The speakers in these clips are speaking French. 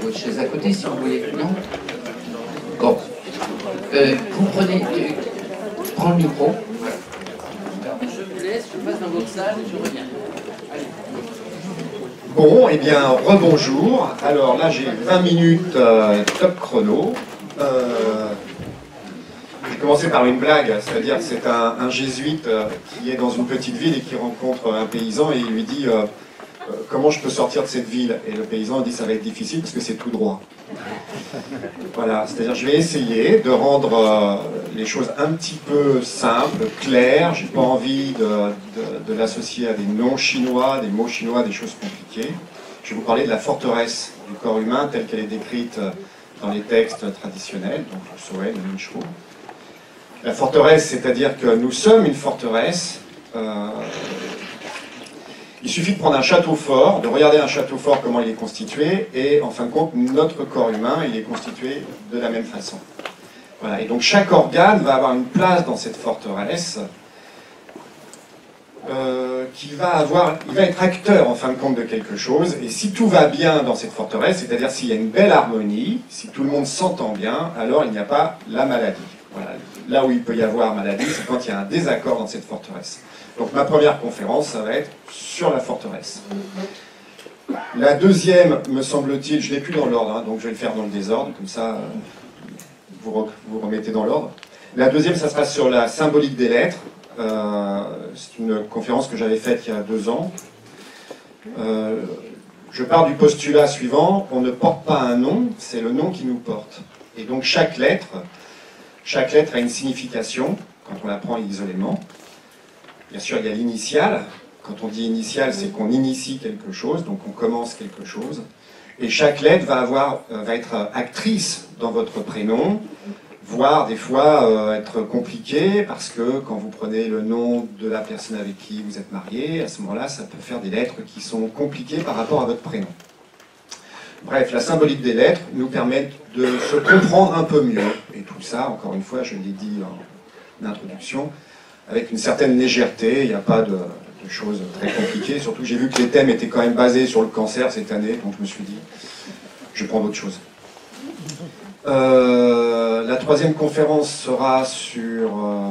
votre chaise à côté si vous voulez. Non? Bon. Vous prenez... prends le micro. Je vous laisse, je passe dans votre salle et je reviens. Allez. Bon, eh bien, rebonjour. Alors là, j'ai 20 minutes top chrono. J'ai commencé par une blague, c'est-à-dire que c'est un jésuite qui est dans une petite ville et qui rencontre un paysan et il lui dit comment je peux sortir de cette ville? Et le paysan dit ça va être difficile parce que c'est tout droit. Voilà, c'est-à-dire je vais essayer de rendre les choses un petit peu simples, claires. J'ai pas envie de l'associer à des noms chinois, des mots chinois, des choses compliquées. Je vais vous parler de la forteresse du corps humain telle qu'elle est décrite dans les textes traditionnels, donc le Soen, le Minshou. La forteresse, c'est-à-dire que nous sommes une forteresse. Il suffit de prendre un château fort, de regarder un château fort, comment il est constitué, et en fin de compte, notre corps humain, il est constitué de la même façon. Voilà. Et donc chaque organe va avoir une place dans cette forteresse, il va être acteur en fin de compte de quelque chose, et si tout va bien dans cette forteresse, c'est-à-dire s'il y a une belle harmonie, si tout le monde s'entend bien, alors il n'y a pas la maladie. Voilà. Là où il peut y avoir maladie, c'est quand il y a un désaccord dans cette forteresse. Donc ma première conférence, ça va être sur la forteresse. La deuxième, me semble-t-il, je ne l'ai plus dans l'ordre, hein, donc je vais le faire dans le désordre, comme ça vous remettez dans l'ordre. La deuxième, ça se passe sur la symbolique des lettres. C'est une conférence que j'avais faite il y a 2 ans. Je pars du postulat suivant, on ne porte pas un nom, c'est le nom qui nous porte. Et donc chaque lettre a une signification, quand on la prend isolément. Bien sûr, il y a l'initiale. Quand on dit initiale, c'est qu'on initie quelque chose, donc on commence quelque chose. Et chaque lettre va être actrice dans votre prénom, voire des fois être compliquée, parce que quand vous prenez le nom de la personne avec qui vous êtes marié, à ce moment-là, ça peut faire des lettres qui sont compliquées par rapport à votre prénom. Bref, la symbolique des lettres nous permet de se comprendre un peu mieux. Et tout ça, encore une fois, je l'ai dit en introduction, avec une certaine légèreté, il n'y a pas de choses très compliquées. Surtout, j'ai vu que les thèmes étaient quand même basés sur le cancer cette année, donc je me suis dit, je prends d'autres choses. La troisième conférence sera sur...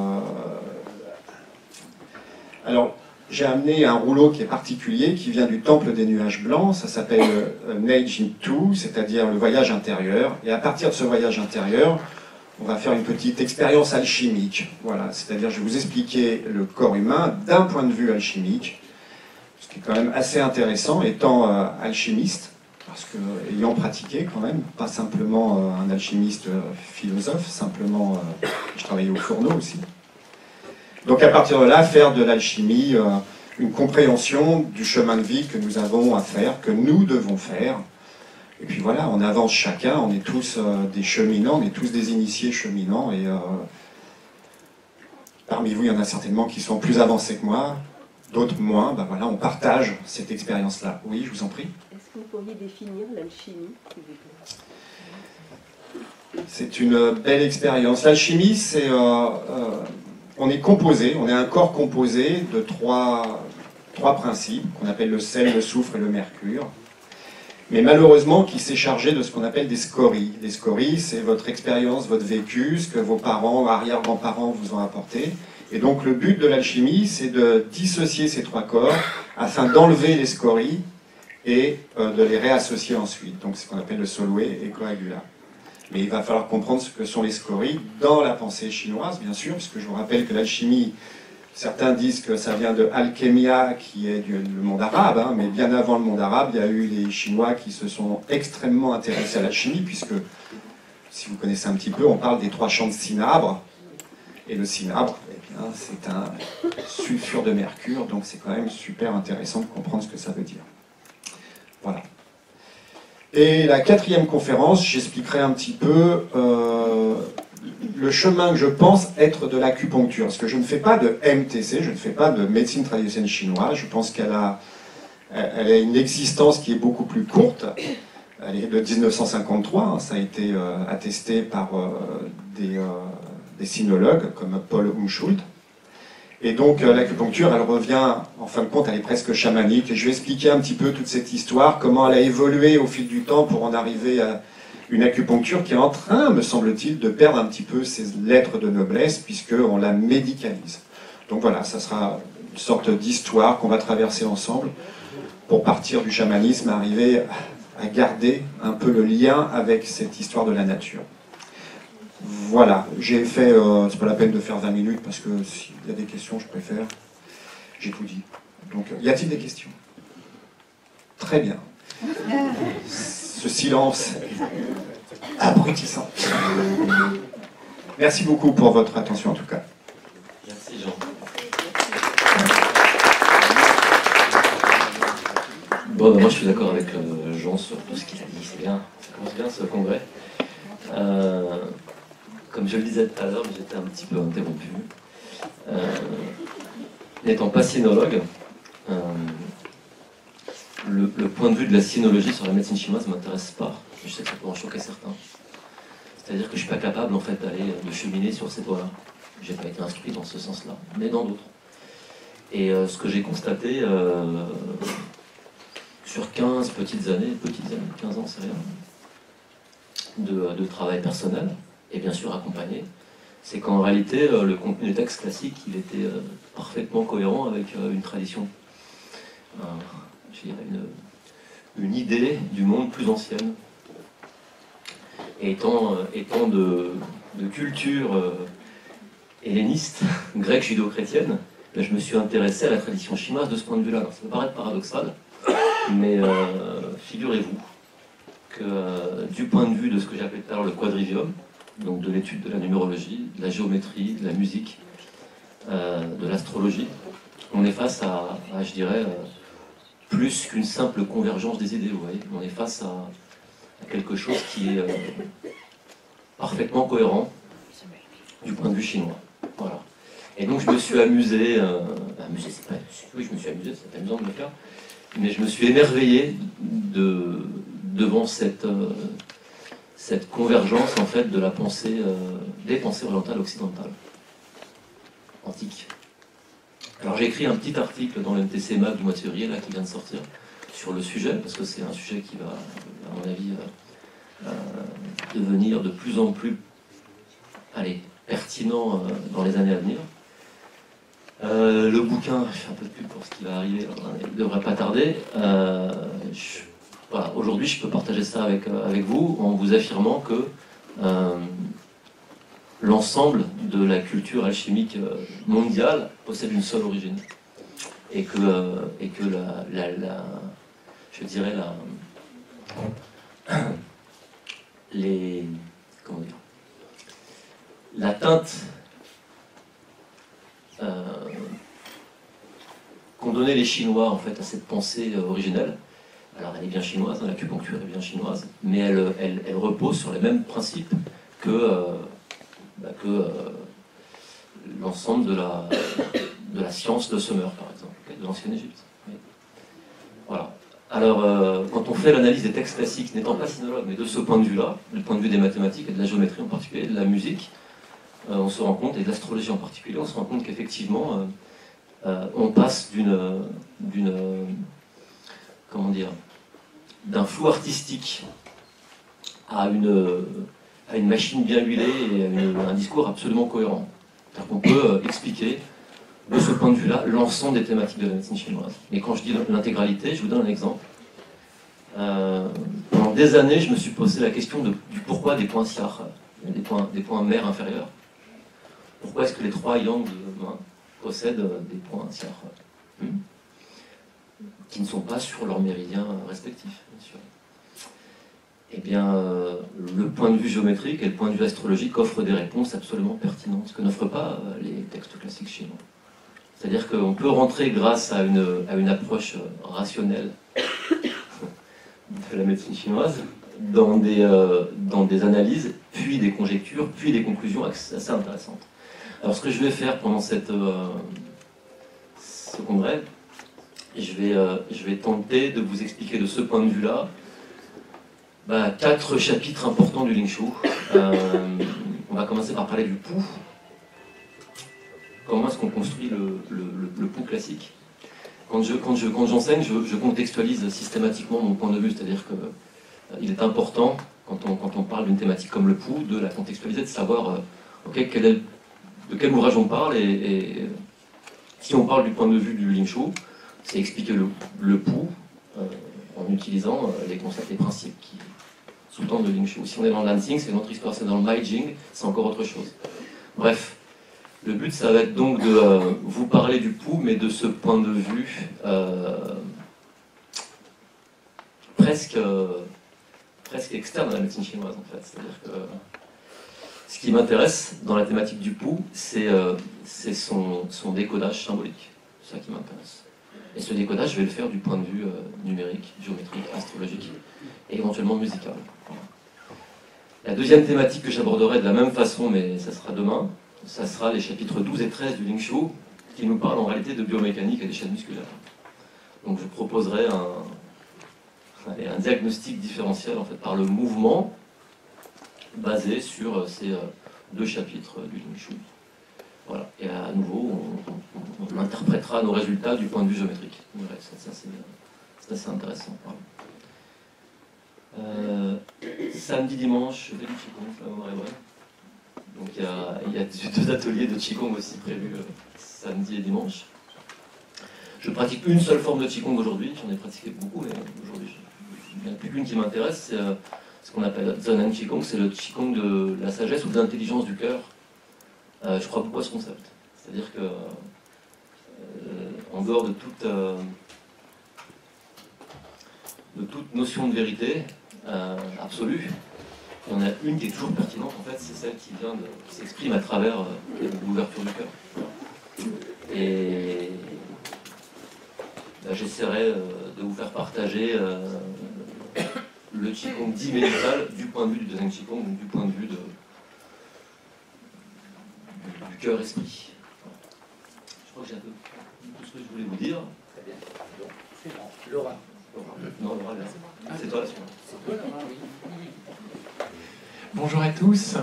Alors, j'ai amené un rouleau qui est particulier, qui vient du temple des nuages blancs, ça s'appelle Neijin Tu, c'est-à-dire le voyage intérieur. Et à partir de ce voyage intérieur, on va faire une petite expérience alchimique. Voilà, c'est-à-dire je vais vous expliquer le corps humain d'un point de vue alchimique, ce qui est quand même assez intéressant, étant alchimiste, parce que ayant pratiqué quand même, pas simplement un alchimiste philosophe, simplement je travaillais au fourneau aussi. Donc à partir de là, faire de l'alchimie une compréhension du chemin de vie que nous avons à faire, que nous devons faire. Et puis voilà, on avance chacun, on est tous des cheminants, on est tous des initiés cheminants, et parmi vous, il y en a certainement qui sont plus avancés que moi, d'autres moins. Ben voilà, on partage cette expérience-là. Oui, je vous en prie. Est-ce que vous pourriez définir l'alchimie, s'il vous plaît? C'est une belle expérience. L'alchimie, c'est... on est composé, on est un corps composé de trois principes, qu'on appelle le sel, le soufre et le mercure. Mais malheureusement, qui s'est chargé de ce qu'on appelle des scories. Les scories, c'est votre expérience, votre vécu, ce que vos parents, arrière-grands-parents vous ont apporté. Et donc le but de l'alchimie, c'est de dissocier ces 3 corps afin d'enlever les scories et de les réassocier ensuite. Donc c'est ce qu'on appelle le solue et coagula. Mais il va falloir comprendre ce que sont les scories dans la pensée chinoise, bien sûr, puisque je vous rappelle que l'alchimie, certains disent que ça vient de alchemia, qui est le monde arabe, hein, mais bien avant le monde arabe, il y a eu les Chinois qui se sont extrêmement intéressés à l'alchimie, puisque, si vous connaissez un petit peu, on parle des 3 champs de cinabre, et le cinabre, eh bien, c'est un sulfure de mercure, donc c'est quand même super intéressant de comprendre ce que ça veut dire. Voilà. Et la 4e conférence, j'expliquerai un petit peu le chemin que je pense être de l'acupuncture. Parce que je ne fais pas de MTC, je ne fais pas de médecine traditionnelle chinoise. Je pense qu'elle a une existence qui est beaucoup plus courte. Elle est de 1953, hein, ça a été attesté par des sinologues comme Paul Umschult. Et donc l'acupuncture, elle revient, en fin de compte, elle est presque chamanique. Et je vais expliquer un petit peu toute cette histoire, comment elle a évolué au fil du temps pour en arriver à une acupuncture qui est en train, me semble-t-il, de perdre un petit peu ses lettres de noblesse, puisqu'on la médicalise. Donc voilà, ça sera une sorte d'histoire qu'on va traverser ensemble pour partir du chamanisme, arriver à garder un peu le lien avec cette histoire de la nature. Voilà, j'ai fait, c'est pas la peine de faire 20 minutes parce que s'il y a des questions, je préfère. J'ai tout dit. Donc, y a-t-il des questions? Très bien. Ce silence abrutissant. Merci beaucoup pour votre attention en tout cas. Merci Jean. Bon, moi je suis d'accord avec Jean sur tout ce qu'il a dit, c'est bien, ça commence bien ce congrès. Comme je le disais tout à l'heure, j'étais un petit peu interrompu. N'étant pas sinologue, le point de vue de la sinologie sur la médecine chinoise ne m'intéresse pas. Je sais que ça peut en choquer certains. C'est-à-dire que je ne suis pas capable en fait de cheminer sur ces voies-là. Je n'ai pas été instruit dans ce sens-là, mais dans d'autres. Et ce que j'ai constaté sur 15 petites années, 15 ans, c'est rien, de travail personnel, et bien sûr accompagné, c'est qu'en réalité, le contenu des textes classiques, il était parfaitement cohérent avec une tradition, je dirais une idée du monde plus ancienne. Et étant de culture helléniste, grecque, judéo-chrétienne, je me suis intéressé à la tradition chinoise de ce point de vue-là. Ça peut paraître paradoxal, mais figurez-vous que du point de vue de ce que j'appelais tout à l'heure le quadrivium, donc de l'étude de la numérologie, de la géométrie, de la musique, de l'astrologie, on est face à je dirais, plus qu'une simple convergence des idées, vous voyez. On est face à quelque chose qui est parfaitement cohérent du point de vue chinois. Voilà. Et donc je me suis amusé, c'est pas, oui je me suis amusé, c'est amusant de le faire, mais je me suis émerveillé devant cette convergence en fait de la pensée, des pensées orientales occidentales, antiques. Alors j'ai écrit un petit article dans le MTC Mag du mois de février là, qui vient de sortir sur le sujet, parce que c'est un sujet qui va, à mon avis, devenir de plus en plus pertinent dans les années à venir. Le bouquin, je fais un peu de pub pour ce qui va arriver, il ne devrait pas tarder. Voilà, aujourd'hui, je peux partager ça avec vous en vous affirmant que l'ensemble de la culture alchimique mondiale possède une seule origine. Et que je dirais, la teinte qu'ont donné les Chinois en fait, à cette pensée originelle. Alors elle est bien chinoise, hein, l'acupuncture est bien chinoise, mais elle repose sur les mêmes principes que l'ensemble de la science de Sumer, par exemple, de l'ancienne Égypte. Oui. Voilà. Alors, quand on fait l'analyse des textes classiques, n'étant pas sinologue, mais de ce point de vue-là, du point de vue des mathématiques et de la géométrie en particulier, de la musique, on se rend compte, et de l'astrologie en particulier, on se rend compte qu'effectivement, on passe d'un flou artistique à une machine bien huilée et à un discours absolument cohérent. C'est-à-dire qu'on peut expliquer, de ce point de vue-là, l'ensemble des thématiques de la médecine chinoise. Et quand je dis l'intégralité, je vous donne un exemple. Pendant des années, je me suis posé la question du pourquoi des points xiar, des points mers inférieurs. Pourquoi est-ce que les 3 yang possèdent des points xiar qui ne sont pas sur leurs méridiens respectifs, bien sûr. Eh bien, le point de vue géométrique et le point de vue astrologique offrent des réponses absolument pertinentes, ce que n'offrent pas les textes classiques chinois. C'est-à-dire qu'on peut rentrer grâce à une approche rationnelle de la médecine chinoise dans des analyses, puis des conjectures, puis des conclusions assez intéressantes. Alors ce que je vais faire pendant ce congrès, je vais tenter de vous expliquer de ce point de vue-là 4 chapitres importants du Ling Shu. On va commencer par parler du Pu. comment est-ce qu'on construit le pouls classique. Quand j'enseigne, je contextualise systématiquement mon point de vue, c'est-à-dire qu'il est important, quand on parle d'une thématique comme le pouls, de la contextualiser, de savoir de quel ouvrage on parle, et si on parle du point de vue du Ling Shu, c'est expliquer le pouls en utilisant les concepts et principes qui sous-tendent le Ling Shu. Si on est dans le dancing, c'est une autre histoire, c'est dans le Mai Jing, c'est encore autre chose. Bref. Le but, ça va être donc de vous parler du pouls, mais de ce point de vue presque externe à la médecine chinoise, en fait. C'est-à-dire que ce qui m'intéresse dans la thématique du pouls, c'est son décodage symbolique. C'est ça qui m'intéresse. Et ce décodage, je vais le faire du point de vue numérique, géométrique, astrologique, et éventuellement musical. Voilà. La deuxième thématique que j'aborderai de la même façon, mais ça sera demain, ça sera les chapitres 12 et 13 du Ling Shu, qui nous parlent en réalité de biomécanique et des chaînes musculaires. Donc je proposerai un diagnostic différentiel en fait, par le mouvement, basé sur ces deux chapitres du Ling Shu. Voilà. Et à nouveau, on interprétera nos résultats du point de vue géométrique. Ouais, ça c'est assez intéressant. Voilà. Samedi, dimanche, je fais du Qigong, la mémoire est bonne. Donc il y a 2 ateliers de Qigong aussi prévus samedi et dimanche. Je pratique une seule forme de Qigong aujourd'hui, j'en ai pratiqué beaucoup, mais aujourd'hui il n'y en a plus qu'une qui m'intéresse, c'est ce qu'on appelle Zonan Qigong, c'est le Qigong de la sagesse ou de l'intelligence du cœur. Je crois beaucoup à ce concept. C'est-à-dire que, en dehors de toute notion de vérité absolue, il y en a une qui est toujours pertinente, en fait, c'est celle qui s'exprime à travers l'ouverture du cœur. Et j'essaierai de vous faire partager le Qigong dit médical du point de vue du deuxième Qigong, donc du point de vue du cœur-esprit. Je crois que j'ai un peu tout ce que je voulais vous dire. Très bien. Donc, suivant. Laura. Non, Laura, c'est toi la suivante. C'est toi, Laura, oui. Bonjour à tous.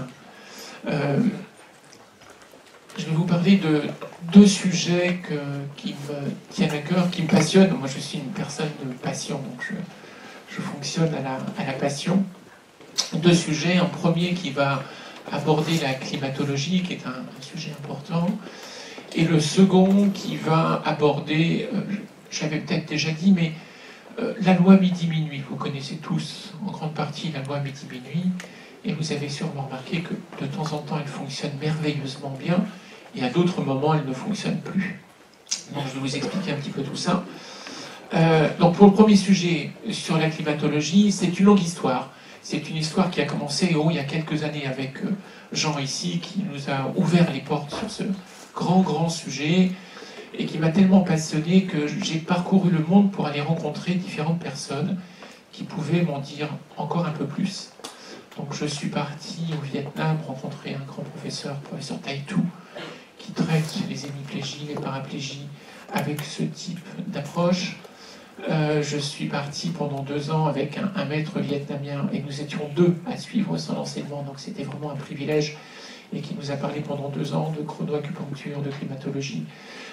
Je vais vous parler de 2 sujets qui me tiennent à cœur, qui me passionnent. Moi, je suis une personne de passion, donc je fonctionne à la passion. 2 sujets. Un premier qui va aborder la climatologie, qui est un sujet important. Et le second qui va aborder, j'avais peut-être déjà dit, mais la loi midi-minuit. Vous connaissez tous en grande partie la loi midi-minuit. Et vous avez sûrement remarqué que de temps en temps, elle fonctionne merveilleusement bien, et à d'autres moments, elle ne fonctionne plus. Donc je vais vous expliquer un petit peu tout ça. Donc pour le premier sujet sur la climatologie, c'est une longue histoire. C'est une histoire qui a commencé il y a quelques années avec Jean ici, qui nous a ouvert les portes sur ce grand sujet, et qui m'a tellement passionné que j'ai parcouru le monde pour aller rencontrer différentes personnes qui pouvaient m'en dire encore un peu plus. Donc je suis parti au Vietnam rencontrer un grand professeur Tai Tu, qui traite les hémiplégies, les paraplégies avec ce type d'approche. Je suis parti pendant 2 ans avec un maître vietnamien, et nous étions 2 à suivre son enseignement, donc c'était vraiment un privilège, et qui nous a parlé pendant 2 ans de chronoacupuncture, de climatologie,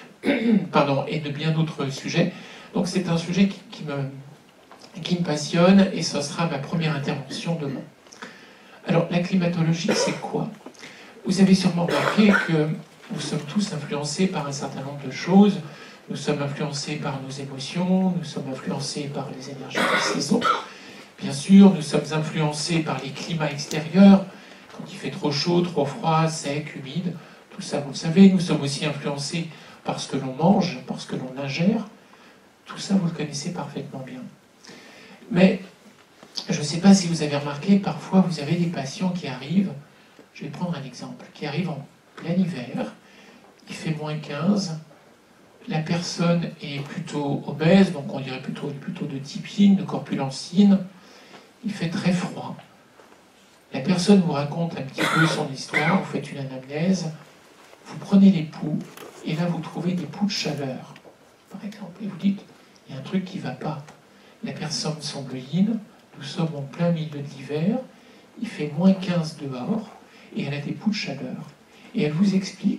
et de bien d'autres sujets. Donc c'est un sujet qui me passionne, et ce sera ma première intervention demain. Alors, la climatologie, c'est quoi? Vous avez sûrement remarqué que nous sommes tous influencés par un certain nombre de choses. Nous sommes influencés par nos émotions, nous sommes influencés par les énergies des saisons. Bien sûr, nous sommes influencés par les climats extérieurs, quand il fait trop chaud, trop froid, sec, humide. Tout ça, vous le savez. Nous sommes aussi influencés par ce que l'on mange, par ce que l'on ingère. Tout ça, vous le connaissez parfaitement bien. Mais je ne sais pas si vous avez remarqué, parfois vous avez des patients qui arrivent, je vais prendre un exemple, qui arrivent en plein hiver, il fait -15, la personne est plutôt obèse, donc on dirait plutôt de type yin, de corpulence yin, il fait très froid. La personne vous raconte un petit peu son histoire, vous faites une anamnèse, vous prenez les pouls, et là vous trouvez des pouls de chaleur, par exemple, et vous dites, il y a un truc qui ne va pas. La personne semble yin, nous sommes en plein milieu de l'hiver, il fait -15 dehors, et elle a des pouls de chaleur. Et elle vous explique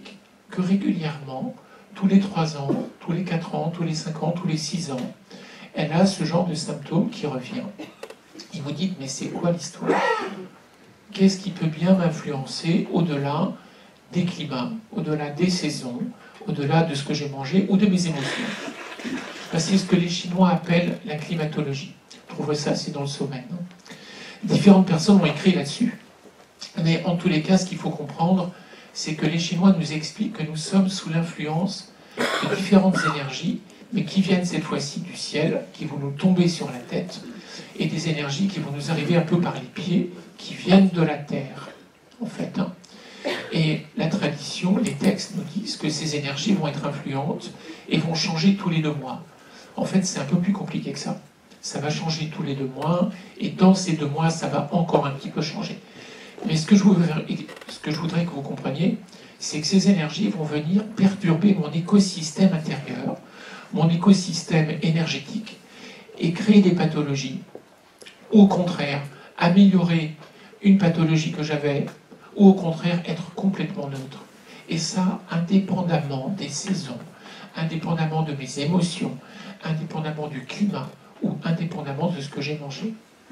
que régulièrement, tous les 3 ans, tous les 4 ans, tous les 5 ans, tous les 6 ans, elle a ce genre de symptômes qui revient. Et vous dites, mais c'est quoi l'histoire? Qu'est-ce qui peut bien m'influencer au-delà des climats, au-delà des saisons, au-delà de ce que j'ai mangé ou de mes émotions? C'est ce que les Chinois appellent la climatologie. Je trouve ça, c'est dans le sommet. Différentes personnes ont écrit là-dessus. Mais en tous les cas, ce qu'il faut comprendre, c'est que les Chinois nous expliquent que nous sommes sous l'influence de différentes énergies, mais qui viennent cette fois-ci du ciel, qui vont nous tomber sur la tête, et des énergies qui vont nous arriver un peu par les pieds, qui viennent de la terre, en fait. Et la tradition, les textes nous disent que ces énergies vont être influentes et vont changer tous les 2 mois. En fait, c'est un peu plus compliqué que ça. Ça va changer tous les 2 mois, et dans ces 2 mois, ça va encore un petit peu changer. Mais ce que je voudrais que vous compreniez, c'est que ces énergies vont venir perturber mon écosystème intérieur, mon écosystème énergétique, et créer des pathologies. Ou au contraire, améliorer une pathologie que j'avais, ou au contraire, être complètement neutre. Et ça, indépendamment des saisons, indépendamment de mes émotions, indépendamment du climat, ou indépendamment de ce que j'ai mangé.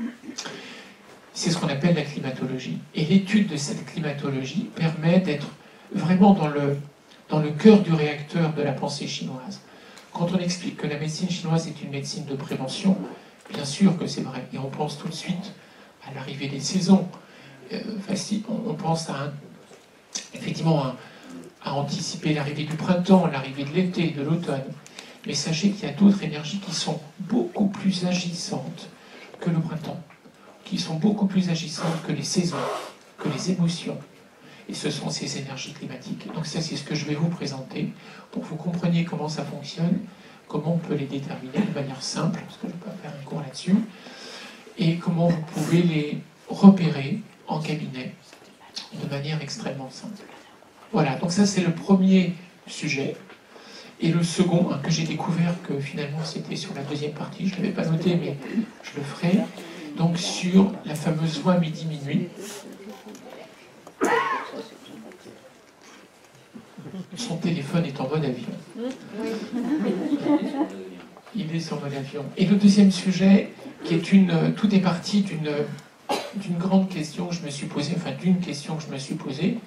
C'est ce qu'on appelle la climatologie. Et l'étude de cette climatologie permet d'être vraiment dans le cœur du réacteur de la pensée chinoise. Quand on explique que la médecine chinoise est une médecine de prévention, bien sûr que c'est vrai. Et on pense tout de suite à l'arrivée des saisons. On pense effectivement à anticiper l'arrivée du printemps, l'arrivée de l'été, de l'automne. Mais sachez qu'il y a d'autres énergies qui sont beaucoup plus agissantes que le printemps, qui sont beaucoup plus agissantes que les saisons, que les émotions. Et ce sont ces énergies climatiques. Donc ça, c'est ce que je vais vous présenter pour que vous compreniez comment ça fonctionne, comment on peut les déterminer de manière simple, parce que je ne vais pas faire un cours là-dessus, et comment vous pouvez les repérer en cabinet de manière extrêmement simple. Voilà, donc ça c'est le premier sujet. Et le second, que j'ai découvert que finalement c'était sur la deuxième partie, je ne l'avais pas noté, mais je le ferai, donc sur la fameuse loi midi-minuit. Son téléphone est en mode avion. Il est sur mode avion. Et le deuxième sujet, qui est tout est parti d'une grande question que je me suis posée, enfin d'une question que je me suis posée.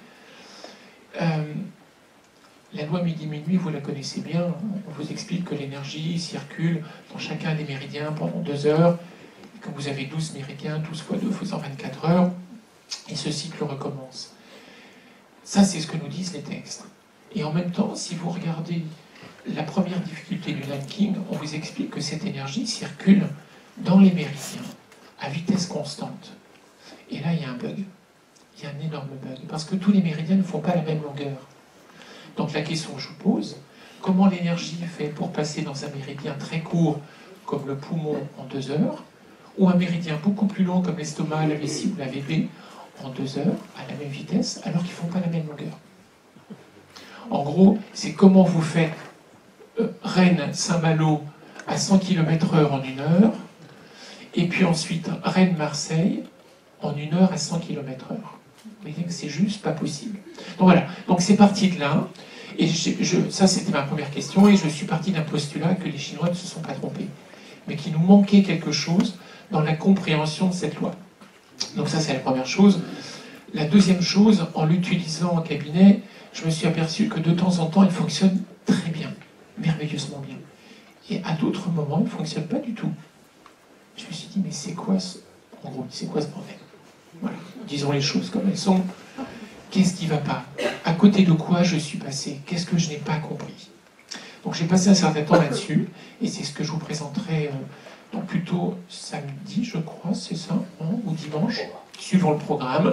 La loi midi-minuit, vous la connaissez bien. On vous explique que l'énergie circule dans chacun des méridiens pendant 2 heures. Et que vous avez 12 méridiens, 12 fois 2 faisant 24 heures. Et ce cycle recommence. Ça, c'est ce que nous disent les textes. Et en même temps, si vous regardez la première difficulté du Nanking, on vous explique que cette énergie circule dans les méridiens, à vitesse constante. Et là, il y a un bug. Il y a un énorme bug. Parce que tous les méridiens ne font pas la même longueur. Donc la question que je vous pose, comment l'énergie fait pour passer dans un méridien très court, comme le poumon, en 2 heures, ou un méridien beaucoup plus long, comme l'estomac, la vessie ou la VP, en 2 heures, à la même vitesse, alors qu'ils ne font pas la même longueur. En gros, c'est comment vous faites Rennes-Saint-Malo à 100 km/h en 1 heure, et puis ensuite Rennes-Marseille en 1 heure à 100 km/h. Vous voyez que c'est juste pas possible. Donc voilà, donc c'est parti de là, et ça c'était ma première question, et je suis parti d'un postulat que les Chinois ne se sont pas trompés, mais qu'il nous manquait quelque chose dans la compréhension de cette loi. Donc ça c'est la première chose. La deuxième chose, en l'utilisant en cabinet, je me suis aperçu que de temps en temps, il fonctionne très bien, merveilleusement bien. Et à d'autres moments, il ne fonctionne pas du tout. Je me suis dit, mais c'est quoi ce bordel? Voilà, disons les choses comme elles sont. Qu'est-ce qui ne va pas? À côté de quoi je suis passé? Qu'est-ce que je n'ai pas compris? Donc j'ai passé un certain temps là-dessus, et c'est ce que je vous présenterai donc plutôt samedi, je crois, c'est ça, hein, ou dimanche, suivant le programme.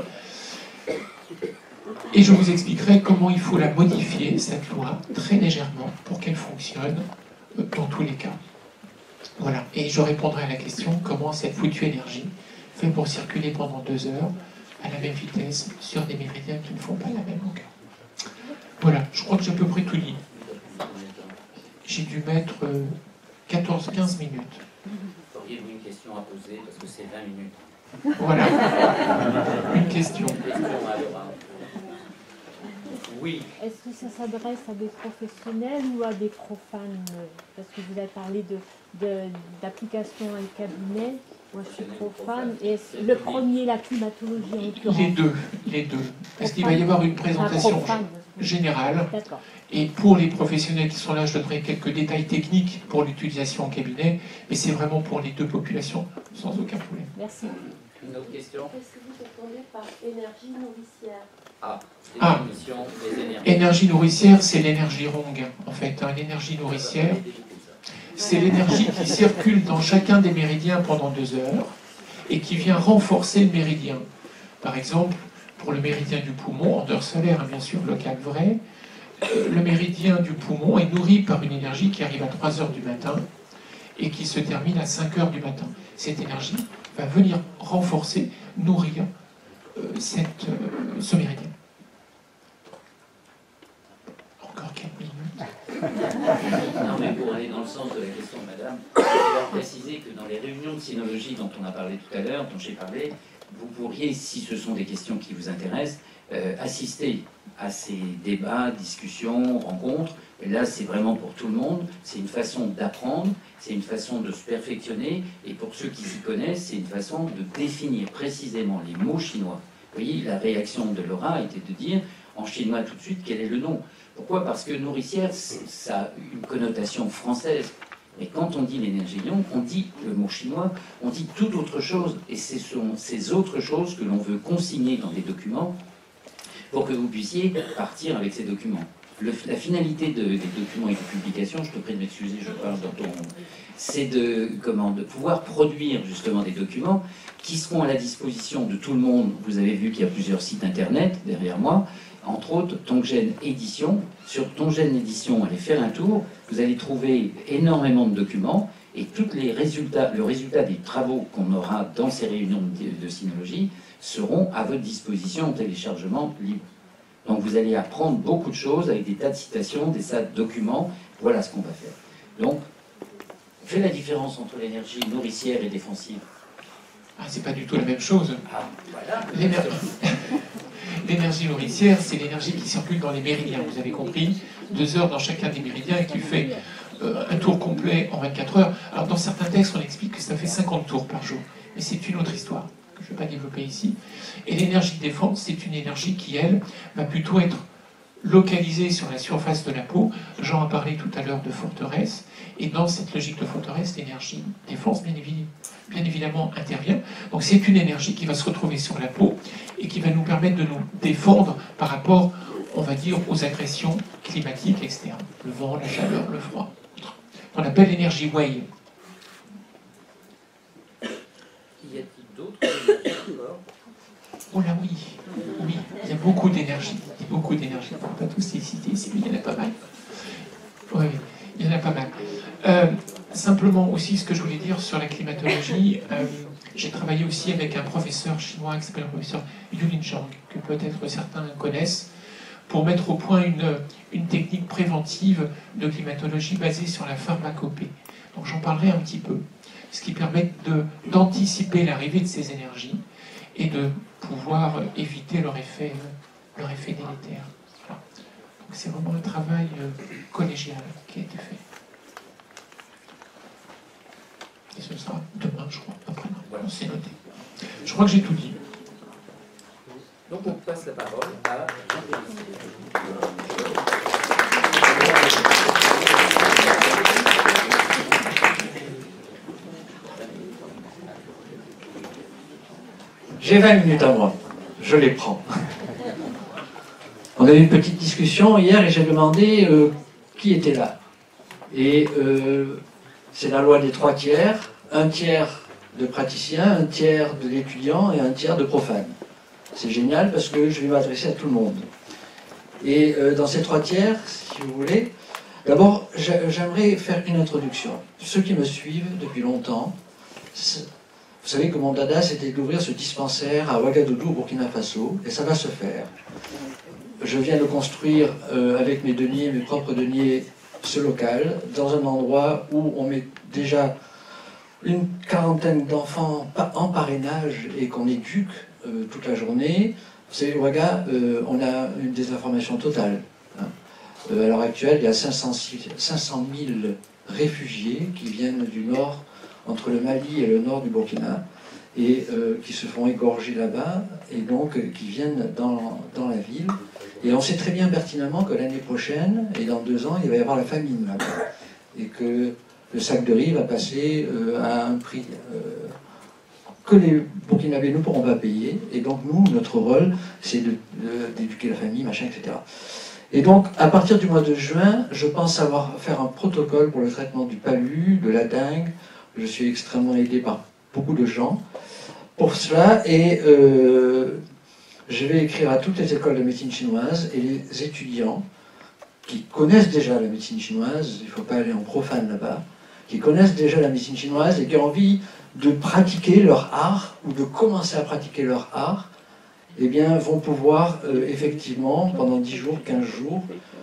Et je vous expliquerai comment il faut la modifier, cette loi, très légèrement, pour qu'elle fonctionne dans tous les cas. Voilà, et je répondrai à la question, comment cette foutue énergie fait pour circuler pendant 2 heures à la même vitesse sur des méridiens qui ne font pas la même longueur. Voilà, je crois que j'ai à peu près tout dit. J'ai dû mettre 14-15 minutes. Auriez-vous une question à poser, parce que c'est 20 minutes. Voilà, une question. Oui. Est-ce que ça s'adresse à des professionnels ou à des profanes? Parce que vous avez parlé d'application à le cabinet. Moi, je suis profane. Et le premier, la climatologie en l'occurrence? Les deux. Parce qu'il va y avoir une présentation générale. D'accord. Et pour les professionnels qui sont là, je donnerai quelques détails techniques pour l'utilisation en cabinet. Mais c'est vraiment pour les deux populations, sans aucun problème. Merci. Une autre question? Qu'est-ce que vous entendez par énergie nourricière? Définition des énergies. Énergie nourricière, c'est l'énergie rongue, en fait. L'énergie nourricière, c'est l'énergie qui circule dans chacun des méridiens pendant 2 heures et qui vient renforcer le méridien. Par exemple, pour le méridien du poumon, en heure solaire, bien sûr, local vrai, le méridien du poumon est nourri par une énergie qui arrive à 3 heures du matin et qui se termine à 5 heures du matin. Cette énergie va venir renforcer, nourrir ce méridien. Encore quelques minutes. Non, mais pour aller dans le sens de la question de madame, je dois préciser que dans les réunions de sinologie dont on a parlé tout à l'heure, dont j'ai parlé, vous pourriez, si ce sont des questions qui vous intéressent, assister à ces débats, discussions, rencontres. Et là, c'est vraiment pour tout le monde. C'est une façon d'apprendre, c'est une façon de se perfectionner. Et pour ceux qui s'y connaissent, c'est une façon de définir précisément les mots chinois. Vous voyez, la réaction de Laura était de dire, en chinois tout de suite, quel est le nom. Pourquoi? Parce que nourricière, ça a une connotation française. Et quand on dit l'énergie lion, on dit le mot chinois, on dit toute autre chose. Et ce sont ces autres choses que l'on veut consigner dans des documents pour que vous puissiez partir avec ces documents. La finalité des documents et des publications, je te prie de m'excuser, je parle dans ton... c'est de pouvoir produire justement des documents qui seront à la disposition de tout le monde. Vous avez vu qu'il y a plusieurs sites internet derrière moi, entre autres Tongjen Édition. Sur Tongjen Édition, allez faire un tour, vous allez trouver énormément de documents et tous le résultat des travaux qu'on aura dans ces réunions de sinologie seront à votre disposition en téléchargement libre. Donc vous allez apprendre beaucoup de choses avec des tas de citations, des tas de documents. Voilà ce qu'on va faire. Donc, fais la différence entre l'énergie nourricière et défensive. Ah, c'est pas du tout la même chose. Ah, voilà. L'énergie nourricière, c'est l'énergie qui circule dans les méridiens, vous avez compris. 2 heures dans chacun des méridiens et qui fait un tour complet en 24 heures. Alors dans certains textes, on explique que ça fait 50 tours par jour. Mais c'est une autre histoire que je ne vais pas développer ici. Et l'énergie défense, c'est une énergie qui, elle, va plutôt être localisée sur la surface de la peau. Jean a parlé tout à l'heure de forteresse. Et dans cette logique de forteresse, l'énergie défense, bien évidemment, intervient. Donc c'est une énergie qui va se retrouver sur la peau et qui va nous permettre de nous défendre par rapport, on va dire, aux agressions climatiques externes. Le vent, la chaleur, le froid. On appelle l'énergie wave. Y a-t-il d'autres énergies encore? Oh là oui, oui, il y a beaucoup d'énergie. Il y a beaucoup d'énergie. On ne peut pas tous les citer ici, mais il y en a pas mal. Oui, il y en a pas mal. Simplement aussi, ce que je voulais dire sur la climatologie, j'ai travaillé aussi avec un professeur chinois qui s'appelle le professeur Yulin Zhang, que peut-être certains connaissent, pour mettre au point une technique préventive de climatologie basée sur la pharmacopée. Donc j'en parlerai un petit peu, ce qui permet d'anticiper l'arrivée de ces énergies et de pouvoir éviter leur effet délétère. Voilà. Donc c'est vraiment un travail collégial qui a été fait. Et ce sera demain, je crois, après-demain. Voilà, c'est noté. Je crois que j'ai tout dit. Donc on passe la parole à J'ai 20 minutes à moi, je les prends. On a eu une petite discussion hier et j'ai demandé qui était là. Et c'est la loi des 3 tiers, 1 tiers de praticiens, 1 tiers d'étudiants et 1 tiers de profanes. C'est génial parce que je vais m'adresser à tout le monde. Et dans ces 3 tiers, si vous voulez, d'abord j'aimerais faire une introduction. Ceux qui me suivent depuis longtemps, vous savez que mon dada, c'était d'ouvrir ce dispensaire à Ouagadougou, au Burkina Faso, et ça va se faire. Je viens de construire avec mes deniers, mes propres deniers, ce local, dans un endroit où on met déjà une quarantaine d'enfants en parrainage et qu'on éduque toute la journée. Vous savez, au Ouaga, on a une désinformation totale. Hein. À l'heure actuelle, il y a 500 000 réfugiés qui viennent du nord, entre le Mali et le nord du Burkina, et qui se font égorger là-bas, et donc qui viennent dans la ville. Et on sait très bien pertinemment que l'année prochaine, et dans 2 ans, il va y avoir la famine là-bas. Et que le sac de riz va passer à un prix que les Burkinabés ne pourront pas payer. Et donc nous, notre rôle, c'est d'éduquer la famille, machin, etc. Et donc, à partir du mois de juin, je pense faire un protocole pour le traitement du palu, de la dengue. Je suis extrêmement aidé par beaucoup de gens pour cela. Et je vais écrire à toutes les écoles de médecine chinoise et les étudiants qui connaissent déjà la médecine chinoise, il ne faut pas aller en profane là-bas, qui connaissent déjà la médecine chinoise et qui ont envie de pratiquer leur art ou de commencer à pratiquer leur art, eh bien, vont pouvoir effectivement, pendant 10 jours, 15 jours,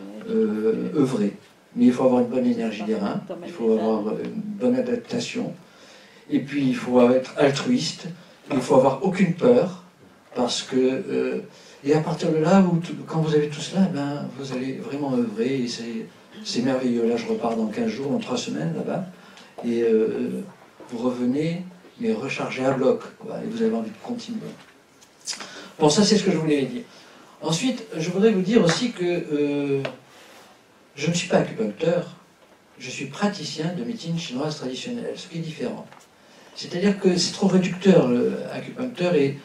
œuvrer. Mais il faut avoir une bonne énergie des reins, il faut avoir une bonne adaptation, et puis il faut être altruiste, il ne faut avoir aucune peur, parce que... et à partir de là, quand vous avez tout cela, ben, vous allez vraiment œuvrer, et c'est merveilleux. Là, je repars dans 15 jours, dans 3 semaines, là-bas, et vous revenez, mais rechargé à bloc, quoi, et vous avez envie de continuer. Bon, ça, c'est ce que je voulais dire. Ensuite, je voudrais vous dire aussi que je ne suis pas acupuncteur, je suis praticien de médecine chinoise traditionnelle, ce qui est différent. C'est-à-dire que c'est trop réducteur, l'acupuncteur, et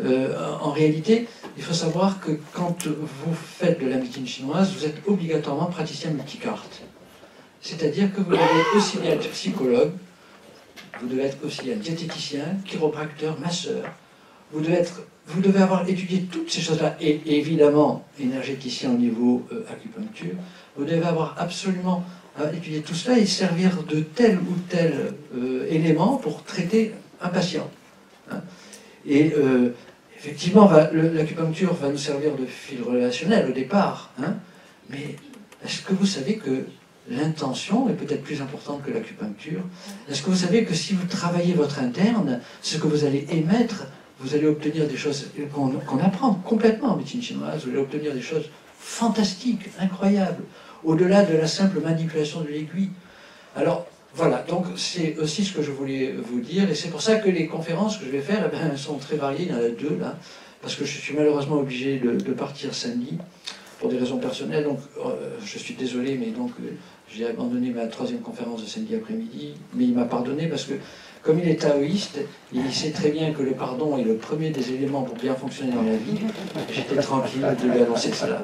en réalité, il faut savoir que quand vous faites de la médecine chinoise, vous êtes obligatoirement praticien multicarte. C'est-à-dire que vous devez aussi bien être psychologue, vous devez être aussi bien diététicien, chiropracteur, masseur. Vous devez avoir étudié toutes ces choses-là, et évidemment énergéticien au niveau acupuncture. Vous devez avoir absolument étudié tout cela et servir de tel ou tel élément pour traiter un patient. Hein. Et effectivement, l'acupuncture va nous servir de fil relationnel au départ, hein, mais est-ce que vous savez que l'intention est peut-être plus importante que l'acupuncture? Est-ce que vous savez que si vous travaillez votre interne, ce que vous allez émettre, vous allez obtenir des choses qu'on apprend complètement en médecine chinoise, vous allez obtenir des choses fantastiques, incroyables, au-delà de la simple manipulation de l'aiguille. Alors, voilà, donc c'est aussi ce que je voulais vous dire, et c'est pour ça que les conférences que je vais faire, eh bien, elles sont très variées, il y en a 2 là, parce que je suis malheureusement obligé de partir samedi, pour des raisons personnelles, donc je suis désolé, mais donc j'ai abandonné ma 3e conférence de samedi après-midi, mais il m'a pardonné parce que, comme il est taoïste, il sait très bien que le pardon est le premier des éléments pour bien fonctionner dans la vie. J'étais tranquille de lui annoncer cela.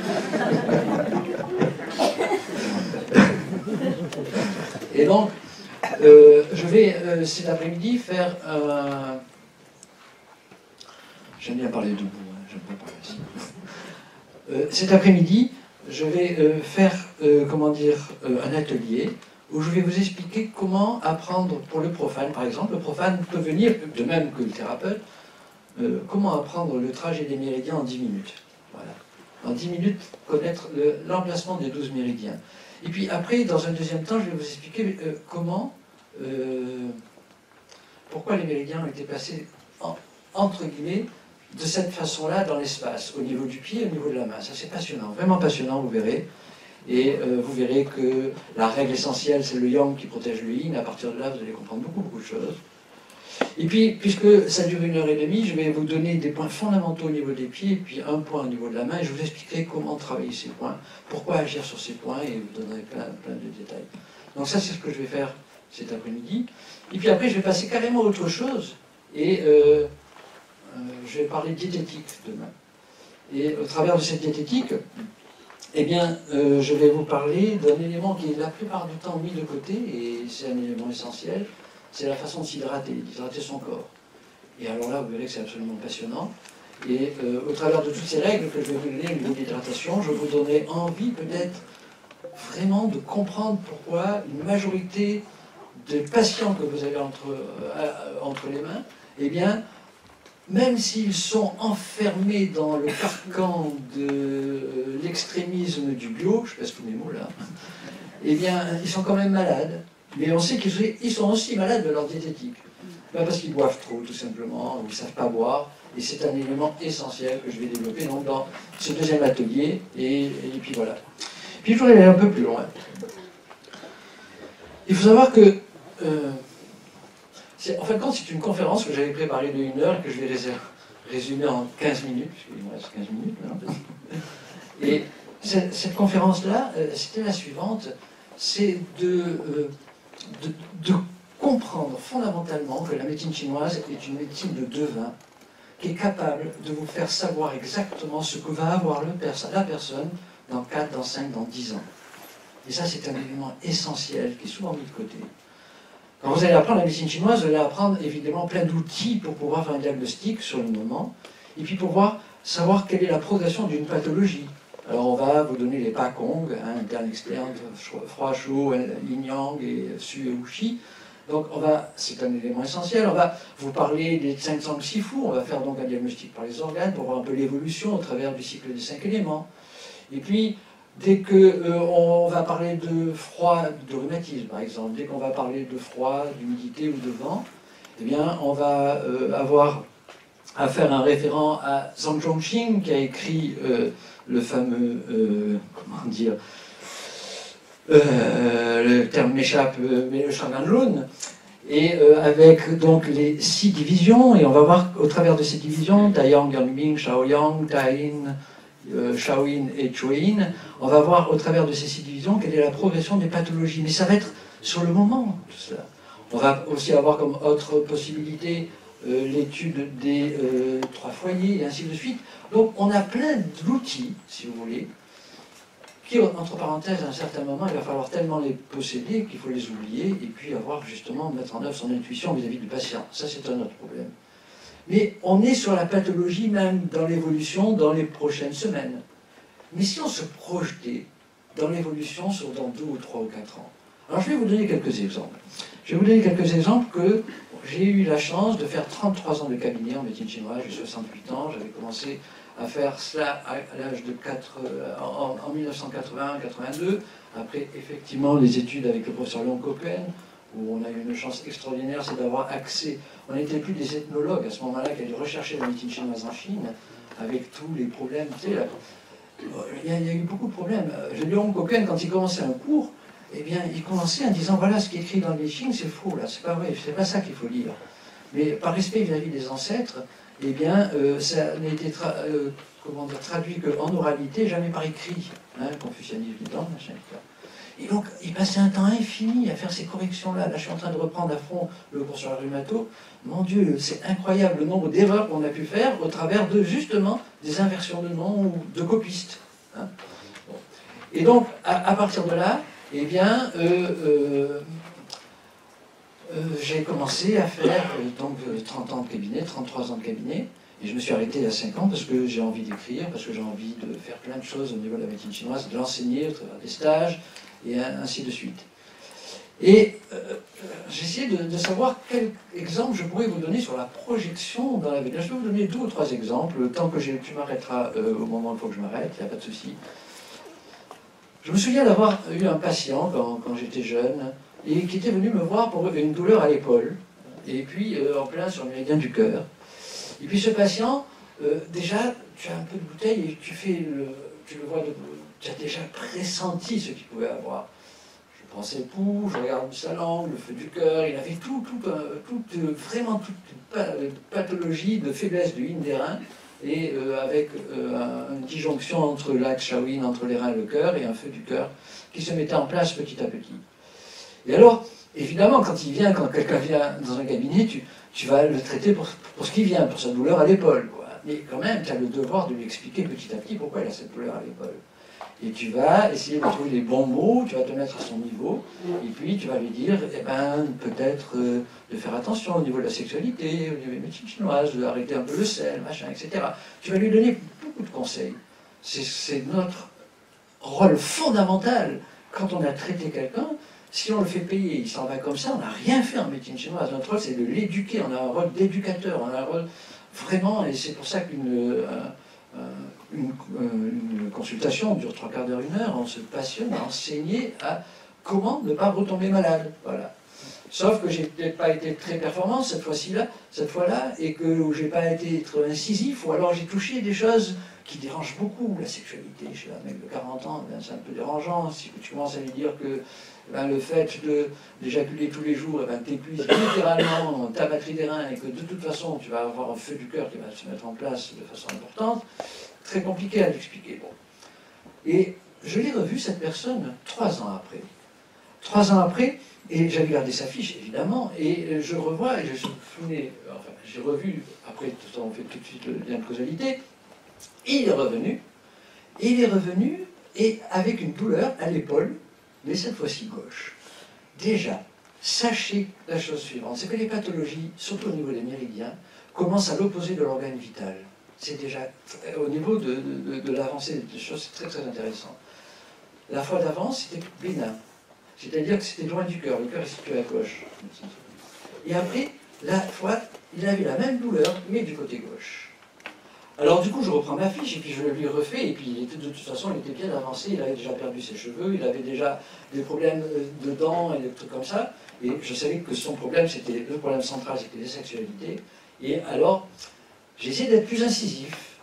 Et donc, je vais cet après-midi faire un... J'aime bien parler debout, hein, j'aime pas parler assis. Cet après-midi, je vais faire, un atelier où je vais vous expliquer comment apprendre pour le profane. Par exemple, le profane peut venir, de même que le thérapeute, comment apprendre le trajet des méridiens en 10 minutes. Voilà. En 10 minutes, connaître l'emplacement des 12 méridiens. Et puis après, dans un deuxième temps, je vais vous expliquer pourquoi les méridiens ont été placés, entre guillemets, de cette façon-là dans l'espace, au niveau du pied et au niveau de la main. Ça, c'est passionnant, vraiment passionnant, vous verrez. Et vous verrez que la règle essentielle, c'est le yang qui protège le yin. À partir de là, vous allez comprendre beaucoup de choses. Et puis, puisque ça dure 1h30, je vais vous donner des points fondamentaux au niveau des pieds, et puis un point au niveau de la main, et je vous expliquerai comment travailler ces points, pourquoi agir sur ces points, et vous donnerai plein de détails. Donc ça, c'est ce que je vais faire cet après-midi. Et puis après, je vais passer carrément à autre chose, et je vais parler de diététique demain. Et au travers de cette diététique, eh bien, je vais vous parler d'un élément qui est la plupart du temps mis de côté, et c'est un élément essentiel, c'est la façon de s'hydrater, d'hydrater son corps. Et alors là, vous verrez que c'est absolument passionnant. Et au travers de toutes ces règles que je vais vous donner au niveau de l'hydratation, je vous donnerai envie peut-être vraiment de comprendre pourquoi une majorité des patients que vous avez entre les mains, eh bien, même s'ils sont enfermés dans le carcan de l'extrémisme du bio, je passe tous mes mots là, eh bien, ils sont quand même malades. Mais on sait qu'ils sont aussi malades de leur diététique. Ben parce qu'ils boivent trop, tout simplement, ou ils ne savent pas boire. Et c'est un élément essentiel que je vais développer donc, dans ce deuxième atelier. Et puis voilà. Puis je voudrais aller un peu plus loin. Il faut savoir que, en fin de compte, c'est une conférence que j'avais préparée de 1 heure et que je vais résumer en 15 minutes, puisqu'il me reste 15 minutes. Hein. Et cette conférence-là, c'était la suivante, c'est de comprendre fondamentalement que la médecine chinoise est une médecine de devin, qui est capable de vous faire savoir exactement ce que va avoir la personne dans 4, dans 5, dans 10 ans. Et ça, c'est un élément essentiel qui est souvent mis de côté. Quand vous allez apprendre la médecine chinoise, vous allez apprendre évidemment plein d'outils pour pouvoir faire un diagnostic sur le moment, et puis pouvoir savoir quelle est la progression d'une pathologie. Alors on va vous donner les Pakong, interne, externe, froid, chaud, yin-yang, et su et wuxi. Donc c'est un élément essentiel. On va vous parler des 500 Sifu, on va faire donc un diagnostic par les organes pour voir un peu l'évolution au travers du cycle des 5 éléments. Et puis, dès qu'on va parler de froid, de rhumatisme par exemple, dès qu'on va parler de froid, d'humidité ou de vent, eh bien, on va avoir à faire un référent à Zhang Zhongxing qui a écrit le fameux, comment dire, le terme m'échappe, mais le Shanganlun, et avec donc les 6 divisions, et on va voir au travers de ces divisions, Taiyang, Yanbing, Shaoyang, Taïn, Shaoyin et Chuyin, on va voir au travers de ces 6 divisions quelle est la progression des pathologies. Mais ça va être sur le moment, tout cela. On va aussi avoir comme autre possibilité l'étude des 3 foyers, et ainsi de suite. Donc on a plein d'outils, si vous voulez, qui, entre parenthèses, à un certain moment, il va falloir tellement les posséder qu'il faut les oublier, et puis avoir justement, mettre en œuvre son intuition vis-à-vis du patient. Ça, c'est un autre problème. Mais on est sur la pathologie même dans l'évolution dans les prochaines semaines. Mais si on se projetait dans l'évolution sur dans 2 ou 3 ou 4 ans. Alors je vais vous donner quelques exemples. Je vais vous donner quelques exemples que j'ai eu la chance de faire 33 ans de cabinet en médecine chinoise, j'ai 68 ans, j'avais commencé à faire cela à l'âge de en 1980-82, après effectivement les études avec le professeur Leon Cohen, où on a eu une chance extraordinaire, c'est d'avoir accès. On n'était plus des ethnologues à ce moment-là qui allaient rechercher la médecine chinoise en Chine, avec tous les problèmes. Tu sais, il y a eu beaucoup de problèmes. Leon Cohen, quand il commençait un cours, eh bien, il commençait en disant voilà, ce qui est écrit dans les Chines, c'est faux, là, c'est pas vrai, c'est pas ça qu'il faut lire. Mais par respect vis-à-vis des ancêtres, eh bien, ça n'a été traduit qu'en oralité, jamais par écrit. Confucianisme dedans, machin, etc. Et donc, il passait un temps infini à faire ces corrections-là. Là, je suis en train de reprendre à fond le cours sur la rhumato. Mon Dieu, c'est incroyable le nombre d'erreurs qu'on a pu faire au travers de, justement, des inversions de noms ou de copistes. Bon. Et donc, à partir de là, eh bien, j'ai commencé à faire donc 30 ans de cabinet, 33 ans de cabinet. Et je me suis arrêté à 5 ans parce que j'ai envie d'écrire, parce que j'ai envie de faire plein de choses au niveau de la médecine chinoise, de l'enseigner au travers des stages, et ainsi de suite. Et j'ai essayé de savoir quel exemple je pourrais vous donner sur la projection dans l'avenir. Je vais vous donner 2 ou 3 exemples, tant que tu m'arrêteras au moment où il faut que je m'arrête, il n'y a pas de souci. Je me souviens d'avoir eu un patient quand j'étais jeune, et qui était venu me voir pour une douleur à l'épaule, et puis en plein sur le méridien du cœur. Et puis ce patient, déjà, tu as un peu de bouteille et tu le vois, tu as déjà pressenti ce qu'il pouvait avoir. Je prends ses poux, je regarde sa langue, le feu du cœur, il avait vraiment toute pathologie de faiblesse du yin des reins, et avec une disjonction entre l'axe Shaoyin, entre les reins et le cœur, et un feu du cœur qui se mettait en place petit à petit. Et alors, évidemment, quand quelqu'un vient dans un cabinet, tu vas le traiter pour ce qui vient, pour sa douleur à l'épaule. Mais quand même, tu as le devoir de lui expliquer petit à petit pourquoi il a cette douleur à l'épaule. Et tu vas essayer de trouver les bons mots, tu vas te mettre à son niveau, et puis tu vas lui dire, eh ben, peut-être de faire attention au niveau de la sexualité, au niveau de la médecine chinoise, d'arrêter un peu le sel, machin, etc. Tu vas lui donner beaucoup de conseils. C'est notre rôle fondamental quand on a traité quelqu'un. Si on le fait payer, il s'en va comme ça, on n'a rien fait en médecine chinoise. Notre rôle, c'est de l'éduquer. On a un rôle d'éducateur, on a un rôle vraiment, et c'est pour ça qu'une consultation dure 3/4 d'heure, 1 heure. On se passionne à enseigner, à comment ne pas retomber malade. Voilà. Sauf que j'ai peut-être pas été très performant cette fois-là, et que j'ai pas été très incisif, ou alors j'ai touché des choses qui dérangent beaucoup. La sexualité chez un mec de 40 ans, ben, c'est un peu dérangeant. Si tu commences à lui dire que ben, le fait d'éjaculer tous les jours, ben, t'épuises littéralement ta batterie des reins, et que de toute façon tu vas avoir un feu du cœur qui va se mettre en place de façon importante, très compliqué à l'expliquer. Bon. Et je l'ai revu, cette personne, 3 ans après. 3 ans après, et j'avais gardé sa fiche, évidemment, et je revois, et je me souvenais, enfin, j'ai revu, après, tout ça, on fait tout de suite le lien de causalité, et il est revenu, et avec une douleur à l'épaule, mais cette fois-ci gauche. Déjà, sachez la chose suivante, c'est que les pathologies, surtout au niveau des méridiens, commencent à l'opposé de l'organe vital. C'est déjà, au niveau de l'avancée des choses, c'est très très intéressant. La fois d'avant, c'était bénin. C'est-à-dire que c'était loin du cœur, le cœur est situé à gauche. Et après, la fois, il avait la même douleur, mais du côté gauche. Alors du coup, je reprends ma fiche, et puis je lui refais, et puis de toute façon, il était bien avancé, il avait déjà perdu ses cheveux, il avait déjà des problèmes de dents et des trucs comme ça, et je savais que son problème, c'était le problème central, c'était la sexualité. Et alors, j'ai essayé d'être plus incisif.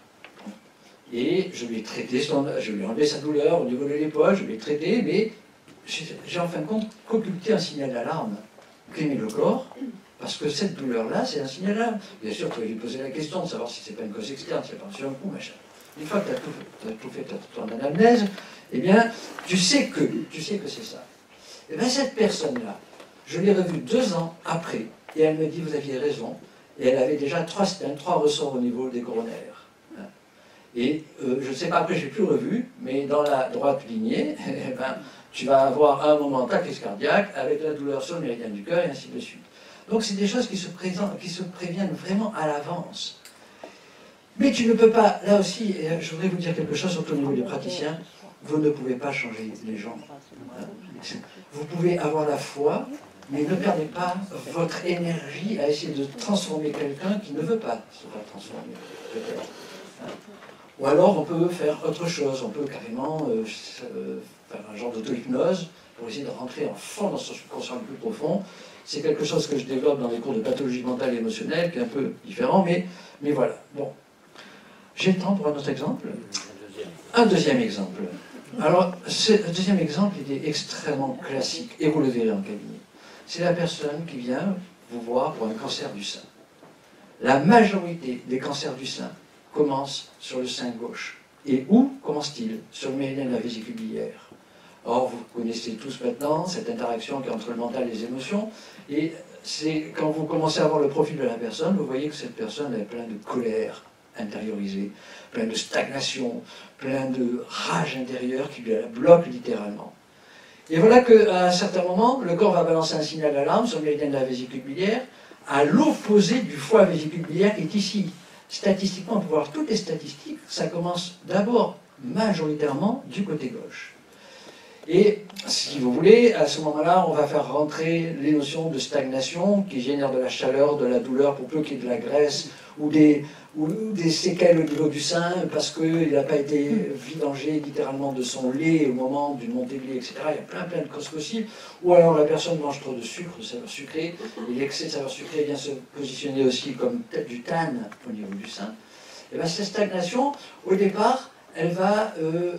Et je lui ai traité, je lui ai enlevé sa douleur au niveau de l'épaule, je lui ai traité, mais j'ai en fin de compte occulté un signal d'alarme qu'émet le corps, parce que cette douleur-là, c'est un signal d'alarme. Bien sûr, tu vas lui poser la question de savoir si c'est pas une cause externe, si c'est pas un coup, machin. Une fois que tu as tout fait, ton anamnèse, eh bien, tu sais que c'est ça. Et bien, cette personne-là, je l'ai revue 2 ans après, et elle me dit, vous aviez raison, et elle avait déjà 3 ressorts au niveau des coronaires. Et je ne sais pas, après je n'ai plus revu, mais dans la droite lignée, eh ben, tu vas avoir à un moment ta crise cardiaque avec la douleur sur le méridien du cœur et ainsi de suite. Donc c'est des choses qui se préviennent vraiment à l'avance. Mais tu ne peux pas, là aussi, et je voudrais vous dire quelque chose surtout au niveau des praticiens, vous ne pouvez pas changer les gens. Vous pouvez avoir la foi, mais ne perdez pas votre énergie à essayer de transformer quelqu'un qui ne veut pas se faire transformer. Ou alors on peut faire autre chose, on peut carrément faire un genre d'auto-hypnose pour essayer de rentrer en fond dans son subconscient le plus profond. C'est quelque chose que je développe dans les cours de pathologie mentale et émotionnelle, qui est un peu différent, mais voilà. Bon. J'ai le temps pour un autre exemple. Un deuxième exemple. Alors, ce deuxième exemple, il est extrêmement classique, et vous le verrez en cabinet. C'est la personne qui vient vous voir pour un cancer du sein. La majorité des cancers du sein commencent sur le sein gauche. Et où commence-t-il? Sur le méridien de la vésicule biliaire. Or, vous connaissez tous maintenant cette interaction qui est entre le mental et les émotions, et c'est quand vous commencez à voir le profil de la personne, vous voyez que cette personne est pleine de colère intériorisée, pleine de stagnation, pleine de rage intérieure qui la bloque littéralement. Et voilà qu'à un certain moment, le corps va balancer un signal d'alarme sur le méridien de la vésicule biliaire, à l'opposé du foie vésicule biliaire qui est ici. Statistiquement, on peut voir toutes les statistiques, ça commence d'abord majoritairement du côté gauche. Et si vous voulez, à ce moment-là, on va faire rentrer les notions de stagnation qui génèrent de la chaleur, de la douleur, pour peu qu'il y ait de la graisse ou des séquelles au niveau du sein parce qu'il n'a pas été vidangé littéralement de son lait au moment d'une montée de lait, etc. Il y a plein de causes possibles. Ou alors la personne mange trop de sucre, de saveur sucrée, et l'excès de saveur sucrée vient se positionner aussi comme du tan au niveau du sein. Et bien cette stagnation, au départ, elle va...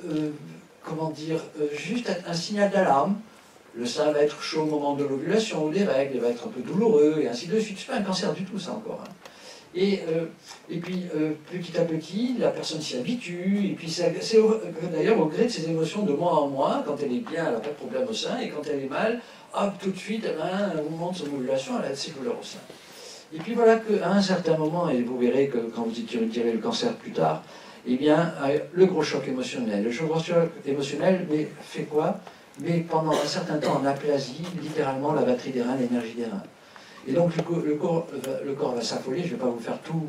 comment dire, juste un signal d'alarme. Le sein va être chaud au moment de l'ovulation ou des règles, il va être un peu douloureux, et ainsi de suite. C'est pas un cancer du tout, ça encore. Hein. Et puis, petit à petit, la personne s'y habitue, et puis c'est d'ailleurs au gré de ses émotions de mois en mois, quand elle est bien, elle n'a pas de problème au sein, et quand elle est mal, hop, tout de suite, elle a un moment de son ovulation, elle a ses douleurs au sein. Et puis voilà qu'à un certain moment, et vous verrez que quand vous étudierez le cancer plus tard, eh bien, le gros choc émotionnel. Le gros choc émotionnel, mais fait quoi? Mais pendant un certain temps, on aplasit littéralement la batterie des reins, l'énergie des reins. Et donc, le corps va s'affoler. Je ne vais pas vous faire tout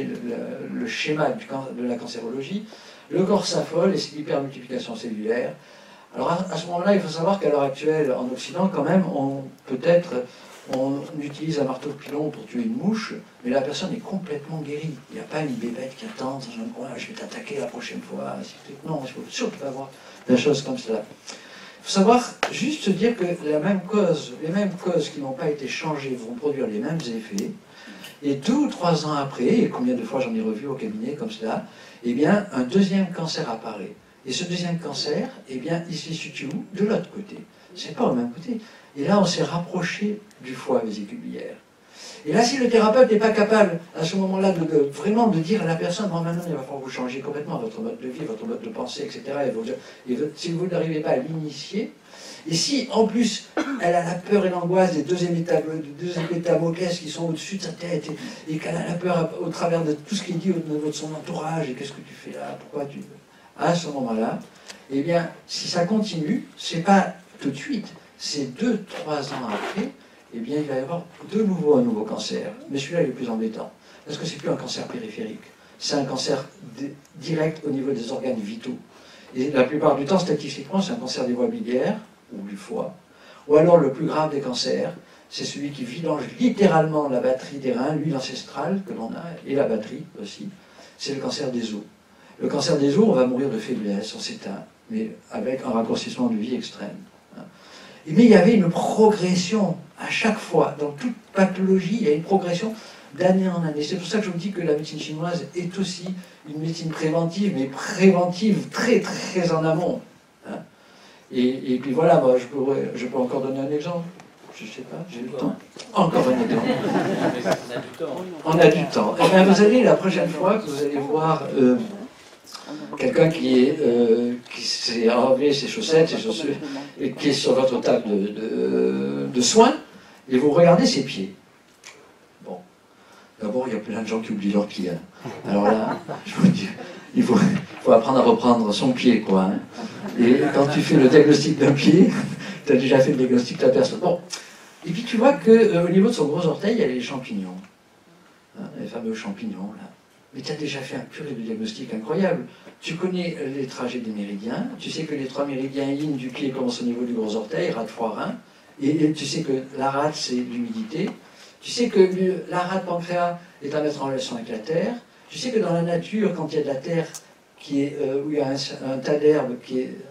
le schéma de la cancérologie. Le corps s'affole et c'est l'hypermultiplication cellulaire. Alors, à ce moment-là, il faut savoir qu'à l'heure actuelle, en Occident, quand même, on utilise un marteau de pilon pour tuer une mouche, mais la personne est complètement guérie. Il n'y a pas une bébête qui attend dans un coin, je vais t'attaquer la prochaine fois. Non, il ne faut surtout pas avoir des choses comme cela. Il faut savoir juste se dire que les mêmes causes qui n'ont pas été changées vont produire les mêmes effets. Et 2 ou 3 ans après, et combien de fois j'en ai revu au cabinet comme cela, eh bien, un deuxième cancer apparaît. Et ce deuxième cancer, eh bien, il se situe où? De l'autre côté. C'est pas au même côté. Et là, on s'est rapproché du foie vésiculaire. Et là, si le thérapeute n'est pas capable, à ce moment-là, vraiment de dire à la personne, bon, maintenant, il va falloir vous changer complètement votre mode de vie, votre mode de pensée, etc. Et si vous n'arrivez pas à l'initier, et si, en plus, elle a la peur et l'angoisse des deux Damoclès qui sont au-dessus de sa tête, et qu'elle a la peur au travers de tout ce qui est dit au niveau de son entourage, et qu'est-ce que tu fais là, pourquoi tu... À ce moment-là, eh bien, si ça continue, c'est pas tout de suite, c'est 2-3 ans après, eh bien, il va y avoir de nouveau un nouveau cancer. Mais celui-là est le plus embêtant, parce que c'est plus un cancer périphérique, c'est un cancer direct au niveau des organes vitaux. Et la plupart du temps, statistiquement, c'est un cancer des voies biliaires, ou du foie, ou alors le plus grave des cancers, c'est celui qui vidange littéralement la batterie des reins, l'huile ancestrale que l'on a, et la batterie aussi, c'est le cancer des os. Le cancer des os, on va mourir de faiblesse, on s'éteint, mais avec un raccourcissement de vie extrême. Mais il y avait une progression à chaque fois, dans toute pathologie, il y a une progression d'année en année. C'est pour ça que je vous dis que la médecine chinoise est aussi une médecine préventive, mais préventive très très en amont. Et puis voilà, moi, je peux encore donner un exemple. Je ne sais pas, j'ai le temps. Encore un exemple. On a du temps. Et bien, vous allez, la prochaine fois que vous allez voir quelqu'un qui s'est enlevé ses chaussettes, ses chaussures, et qui est sur votre table de soins, et vous regardez ses pieds. Bon. D'abord, il y a plein de gens qui oublient leurs pieds. Hein. Alors là, je vous dis, il faut apprendre à reprendre son pied, quoi. Hein. Et quand tu fais le diagnostic d'un pied, tu as déjà fait le diagnostic de la personne. Bon. Et puis tu vois qu'au niveau de son gros orteil, il y a les champignons. Hein, les fameux champignons, là. Mais tu as déjà fait un purée de diagnostic incroyable. Tu connais les trajets des méridiens, tu sais que les 3 méridiens yin du pied commencent au niveau du gros orteil, rate, foie, rein, et tu sais que la rate, c'est l'humidité. Tu sais que la rate pancréas est à mettre en relation avec la terre. Tu sais que dans la nature, quand il y a de la terre où il y a un tas d'herbe qui est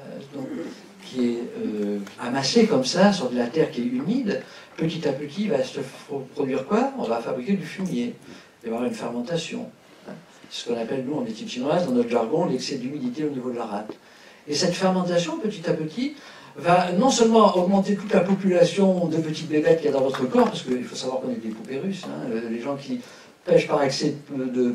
amassé comme ça, sur de la terre qui est humide, petit à petit, il va se produire quoi? On va fabriquer du fumier. Il va y avoir une fermentation. C'est ce qu'on appelle, nous, en médecine chinoise, dans notre jargon, l'excès d'humidité au niveau de la rate. Et cette fermentation, petit à petit, va non seulement augmenter toute la population de petites bébêtes qu'il y a dans votre corps, parce qu'il faut savoir qu'on est des poupées russes, hein, les gens qui pêchent par excès de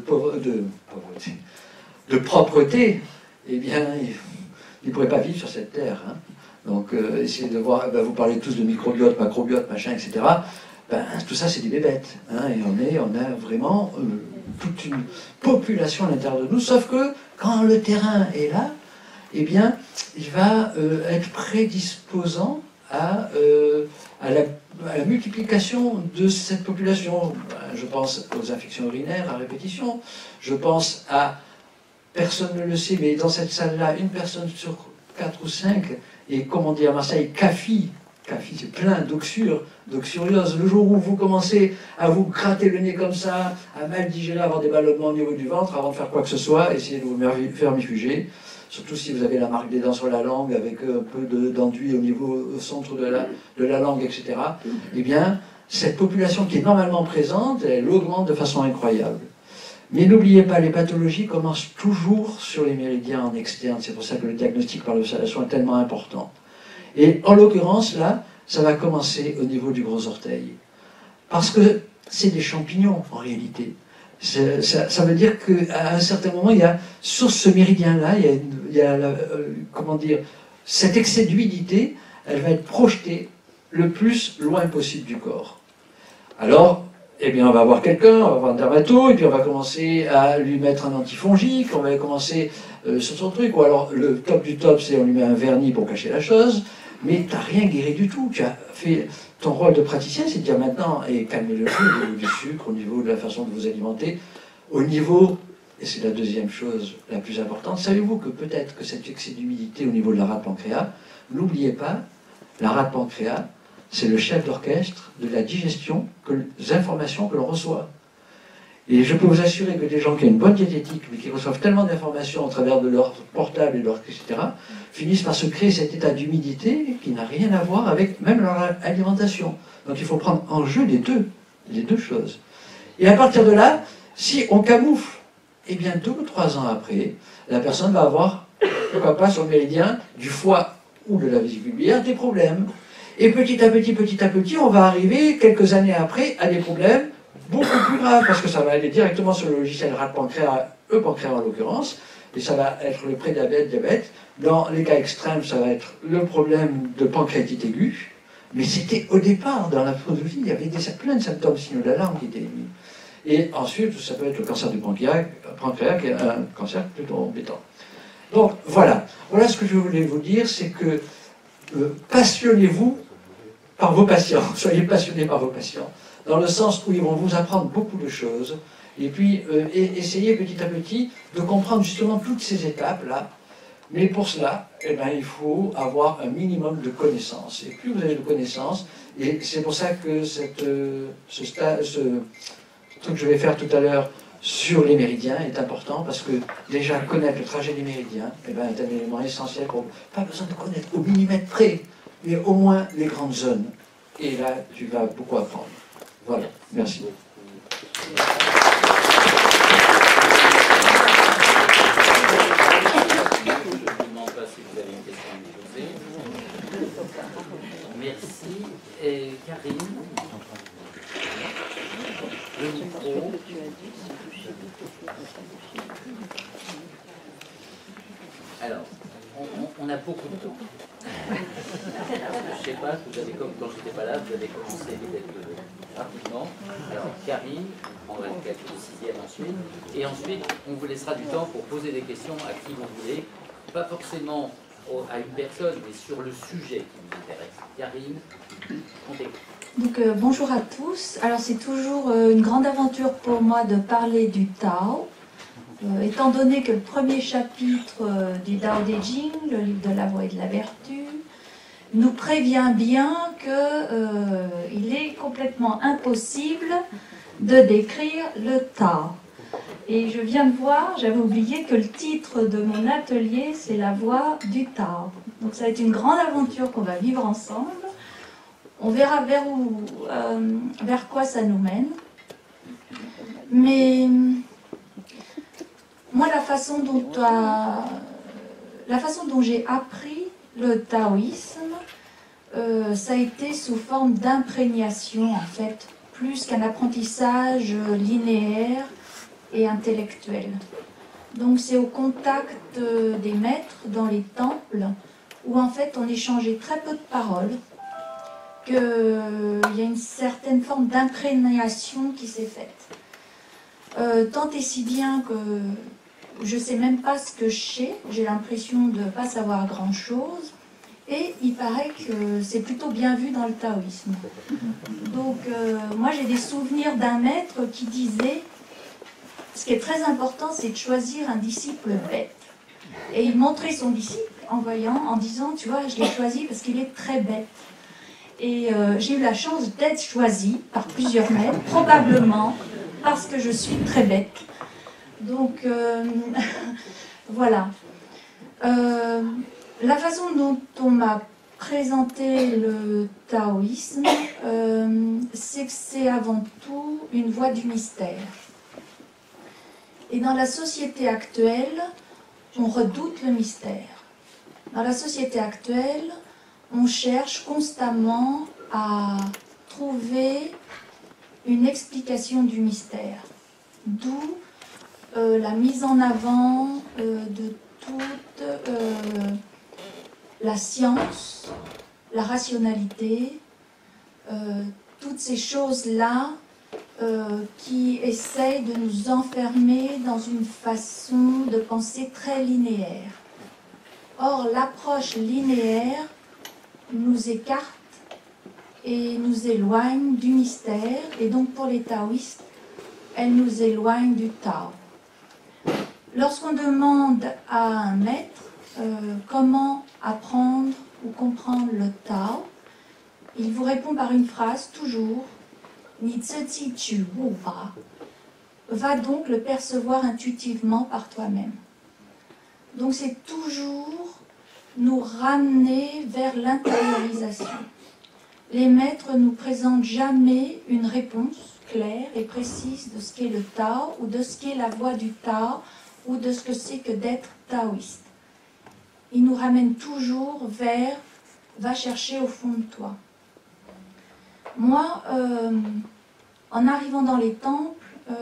propreté, eh bien, ils ne pourraient pas vivre sur cette terre. Hein. Donc, essayez de voir, vous parlez tous de microbiote, macrobiote, machin, etc. Tout ça, c'est des bébêtes. Hein, et on a vraiment toute une population à l'intérieur de nous, sauf que quand le terrain est là, eh bien, il va être prédisposant à la multiplication de cette population. Je pense aux infections urinaires à répétition, je pense à, personne ne le sait, mais dans cette salle-là, une personne sur 4 ou 5 est, comme on dit à Marseille, CAFI, c'est plein d'oxuriose. Le jour où vous commencez à vous gratter le nez comme ça, à mal digérer, avoir des ballonnements au niveau du ventre, avant de faire quoi que ce soit, essayez de vous vermifuger. Surtout si vous avez la marque des dents sur la langue, avec un peu d'enduit au centre de la langue, etc. Eh bien, cette population qui est normalement présente, elle augmente de façon incroyable. Mais n'oubliez pas, les pathologies commencent toujours sur les méridiens en externe. C'est pour ça que le diagnostic par l'observation est tellement important. Et en l'occurrence, là, ça va commencer au niveau du gros orteil. Parce que c'est des champignons, en réalité. Ça veut dire qu'à un certain moment, il y a, sur ce méridien-là, il y a comment dire, cet excès d'humidité, elle va être projetée le plus loin possible du corps. Alors, eh bien, on va avoir quelqu'un, on va avoir un dermato, et puis on va commencer à lui mettre un antifongique, on va commencer sur son truc, ou alors le top du top, c'est on lui met un vernis pour cacher la chose, mais tu n'as rien guéri du tout. Tu as fait ton rôle de praticien, c'est de dire maintenant, et calmez le jeu au niveau du sucre, au niveau de la façon de vous alimenter, au niveau, et c'est la deuxième chose la plus importante, savez-vous que peut-être que cet excès d'humidité au niveau de la rate pancréas, n'oubliez pas, la rate pancréas, c'est le chef d'orchestre de la digestion des informations que l'on reçoit. Et je peux vous assurer que des gens qui ont une bonne diététique, mais qui reçoivent tellement d'informations au travers de leur portable et de leur etc., finissent par se créer cet état d'humidité qui n'a rien à voir avec même leur alimentation. Donc il faut prendre en jeu les deux choses. Et à partir de là, si on camoufle, eh bien 2 ou 3 ans après, la personne va avoir, pourquoi pas, sur le méridien du foie ou de la vésicule biliaire, des problèmes. Et petit à petit, on va arriver, quelques années après, à des problèmes beaucoup plus graves, parce que ça va aller directement sur le logiciel rat-pancréas, pancréas en l'occurrence, et ça va être le prédiabète. Dans les cas extrêmes, ça va être le problème de pancréatite aiguë, mais c'était au départ, dans la posologie, il y avait plein de symptômes signaux d'alarme qui étaient émis. Et ensuite, ça peut être le cancer du pancréas qui est un cancer plutôt embêtant. Donc voilà ce que je voulais vous dire, c'est que passionnez-vous par vos patients, soyez passionnés par vos patients, dans le sens où ils vont vous apprendre beaucoup de choses, et puis essayez petit à petit de comprendre justement toutes ces étapes-là. Mais pour cela, eh ben, il faut avoir un minimum de connaissances. Et plus vous avez de connaissances, et c'est pour ça que ce truc que je vais faire tout à l'heure sur les méridiens est important, parce que déjà connaître le trajet des méridiens eh ben, est un élément essentiel pour... Pas besoin de connaître au millimètre près, mais au moins les grandes zones. Et là, tu vas beaucoup apprendre. Voilà, merci. Merci. Et Karine, le micro. Alors, on a beaucoup de temps. Je ne sais pas, vous avez, comme quand je n'étais pas là, vous avez commencé peut-être rapidement. Alors, Karine, on va le calculer le 6e ensuite. Et ensuite, on vous laissera du temps pour poser des questions à qui vous voulez. Pas forcément à une personne, mais sur le sujet qui vous intéresse. Karine, on t'écoute. Donc bonjour à tous. Alors c'est toujours une grande aventure pour moi de parler du Tao, étant donné que le premier chapitre du Tao Te Ching, le livre de la voie et de la vertu, nous prévient bien qu'il est complètement impossible de décrire le Tao. Et je viens de voir, j'avais oublié que le titre de mon atelier, c'est La voie du Tao. Donc ça va être une grande aventure qu'on va vivre ensemble. On verra vers quoi ça nous mène. Mais moi, la façon dont j'ai appris le taoïsme, ça a été sous forme d'imprégnation, en fait, plus qu'un apprentissage linéaire et intellectuel. Donc c'est au contact des maîtres dans les temples, où en fait on échangeait très peu de paroles, qu'il y a une certaine forme d'imprégnation qui s'est faite. Tant et si bien que je ne sais même pas ce que je sais, j'ai l'impression de ne pas savoir grand-chose, et il paraît que c'est plutôt bien vu dans le taoïsme. Donc moi j'ai des souvenirs d'un maître qui disait, ce qui est très important, c'est de choisir un disciple bête. Et il montrait son disciple en disant, tu vois, je l'ai choisi parce qu'il est très bête. Et j'ai eu la chance d'être choisie par plusieurs maîtres, probablement parce que je suis très bête. Donc, voilà. La façon dont on m'a présenté le taoïsme, c'est que c'est avant tout une voie du mystère. Et dans la société actuelle, on redoute le mystère. Dans la société actuelle, on cherche constamment à trouver une explication du mystère. D'où la mise en avant de toute la science, la rationalité, toutes ces choses-là qui essayent de nous enfermer dans une façon de penser très linéaire. Or, l'approche linéaire nous écarte et nous éloigne du mystère, et donc pour les taoïstes, elle nous éloigne du Tao. Lorsqu'on demande à un maître comment apprendre ou comprendre le Tao, il vous répond par une phrase toujours, Ni Tse Chi Chu Wu Ba. va donc le percevoir intuitivement par toi-même. Donc c'est toujours nous ramener vers l'intériorisation. Les maîtres ne nous présentent jamais une réponse claire et précise de ce qu'est le Tao, ou de ce qu'est la voie du Tao, ou de ce que c'est que d'être taoïste. Ils nous ramènent toujours vers « va chercher au fond de toi ». Moi, en arrivant dans les temples,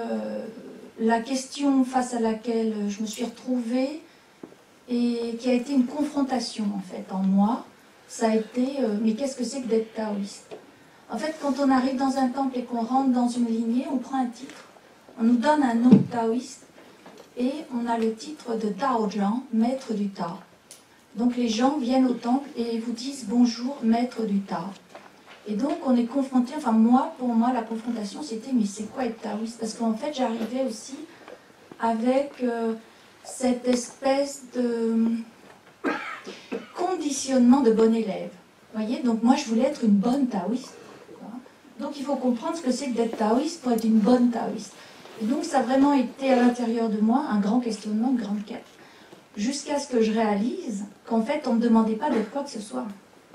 la question face à laquelle je me suis retrouvée, et qui a été une confrontation en fait en moi, ça a été mais qu'est-ce que c'est que d'être taoïste? En fait, quand on arrive dans un temple et qu'on rentre dans une lignée, on prend un titre, on nous donne un nom taoïste et on a le titre de Tao Zhuang, maître du Tao. Donc les gens viennent au temple et vous disent bonjour, maître du Tao. Et donc on est confronté, enfin moi, pour moi la confrontation c'était mais c'est quoi être taoïste? Parce qu'en fait j'arrivais aussi avec cette espèce de conditionnement de bon élève. Vous voyez, donc moi je voulais être une bonne taoïste. Donc il faut comprendre ce que c'est que d'être taoïste pour être une bonne taoïste. Et donc ça a vraiment été à l'intérieur de moi un grand questionnement, une grande quête. Jusqu'à ce que je réalise qu'en fait on ne me demandait pas d'être quoi que ce soit.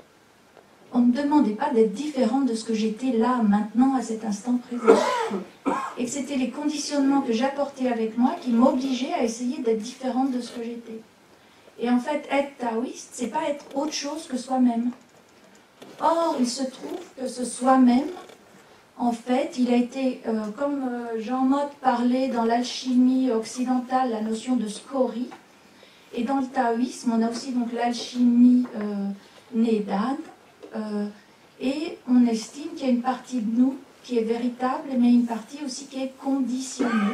On ne me demandait pas d'être différente de ce que j'étais là, maintenant, à cet instant présent. Et que c'était les conditionnements que j'apportais avec moi qui m'obligeaient à essayer d'être différente de ce que j'étais. Et en fait, être taoïste, c'est pas être autre chose que soi-même. Or, il se trouve que ce soi-même, en fait, il a été, comme Jean Motte parlait dans l'alchimie occidentale, la notion de scorie, et dans le taoïsme, on a aussi donc l'alchimie née d'âne, et on estime qu'il y a une partie de nous qui est véritable, mais une partie aussi qui est conditionnée.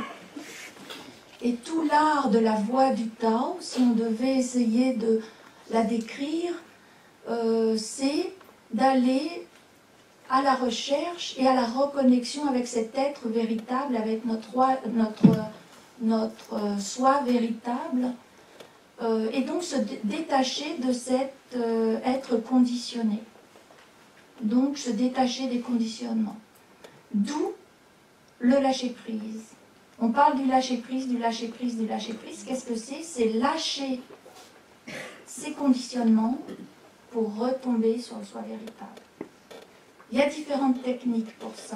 Et tout l'art de la voie du Tao, si on devait essayer de la décrire, c'est d'aller à la recherche et à la reconnexion avec cet être véritable, avec notre soi véritable, et donc se détacher de cet être conditionné. Donc se détacher des conditionnements. D'où le lâcher-prise. On parle du lâcher-prise, du lâcher-prise, du lâcher-prise. Qu'est-ce que c'est? C'est lâcher ces conditionnements pour retomber sur le soi véritable. Il y a différentes techniques pour ça.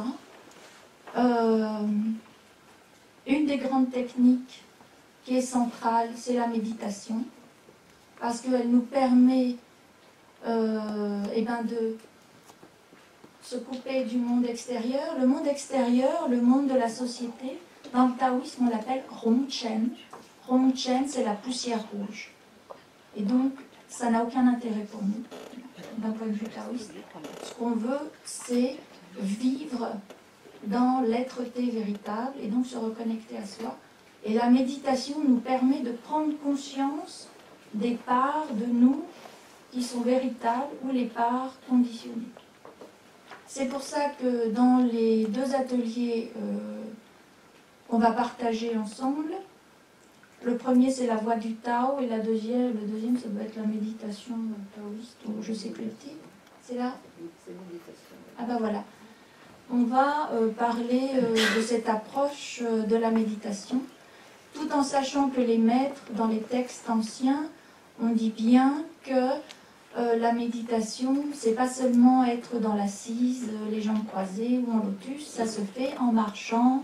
Une des grandes techniques qui est centrale, c'est la méditation, parce qu'elle nous permet de se couper du monde extérieur. Le monde extérieur, le monde de la société, dans le taoïsme, on l'appelle Rongchen. Rongchen, c'est la poussière rouge. Et donc, ça n'a aucun intérêt pour nous, d'un point de vue taoïste. Ce qu'on veut, c'est vivre dans l'être-té véritable et donc se reconnecter à soi. Et la méditation nous permet de prendre conscience des parts de nous qui sont véritables ou les parts conditionnées. C'est pour ça que dans les deux ateliers qu'on va partager ensemble, le premier c'est la voie du Tao et le deuxième ça doit être la méditation taoïste ou je sais plus le titre. C'est là? C'est méditation. Ah ben voilà. On va parler de cette approche de la méditation, tout en sachant que les maîtres dans les textes anciens on dit bien que la méditation, c'est pas seulement être dans l'assise, les jambes croisées ou en lotus, ça se fait en marchant,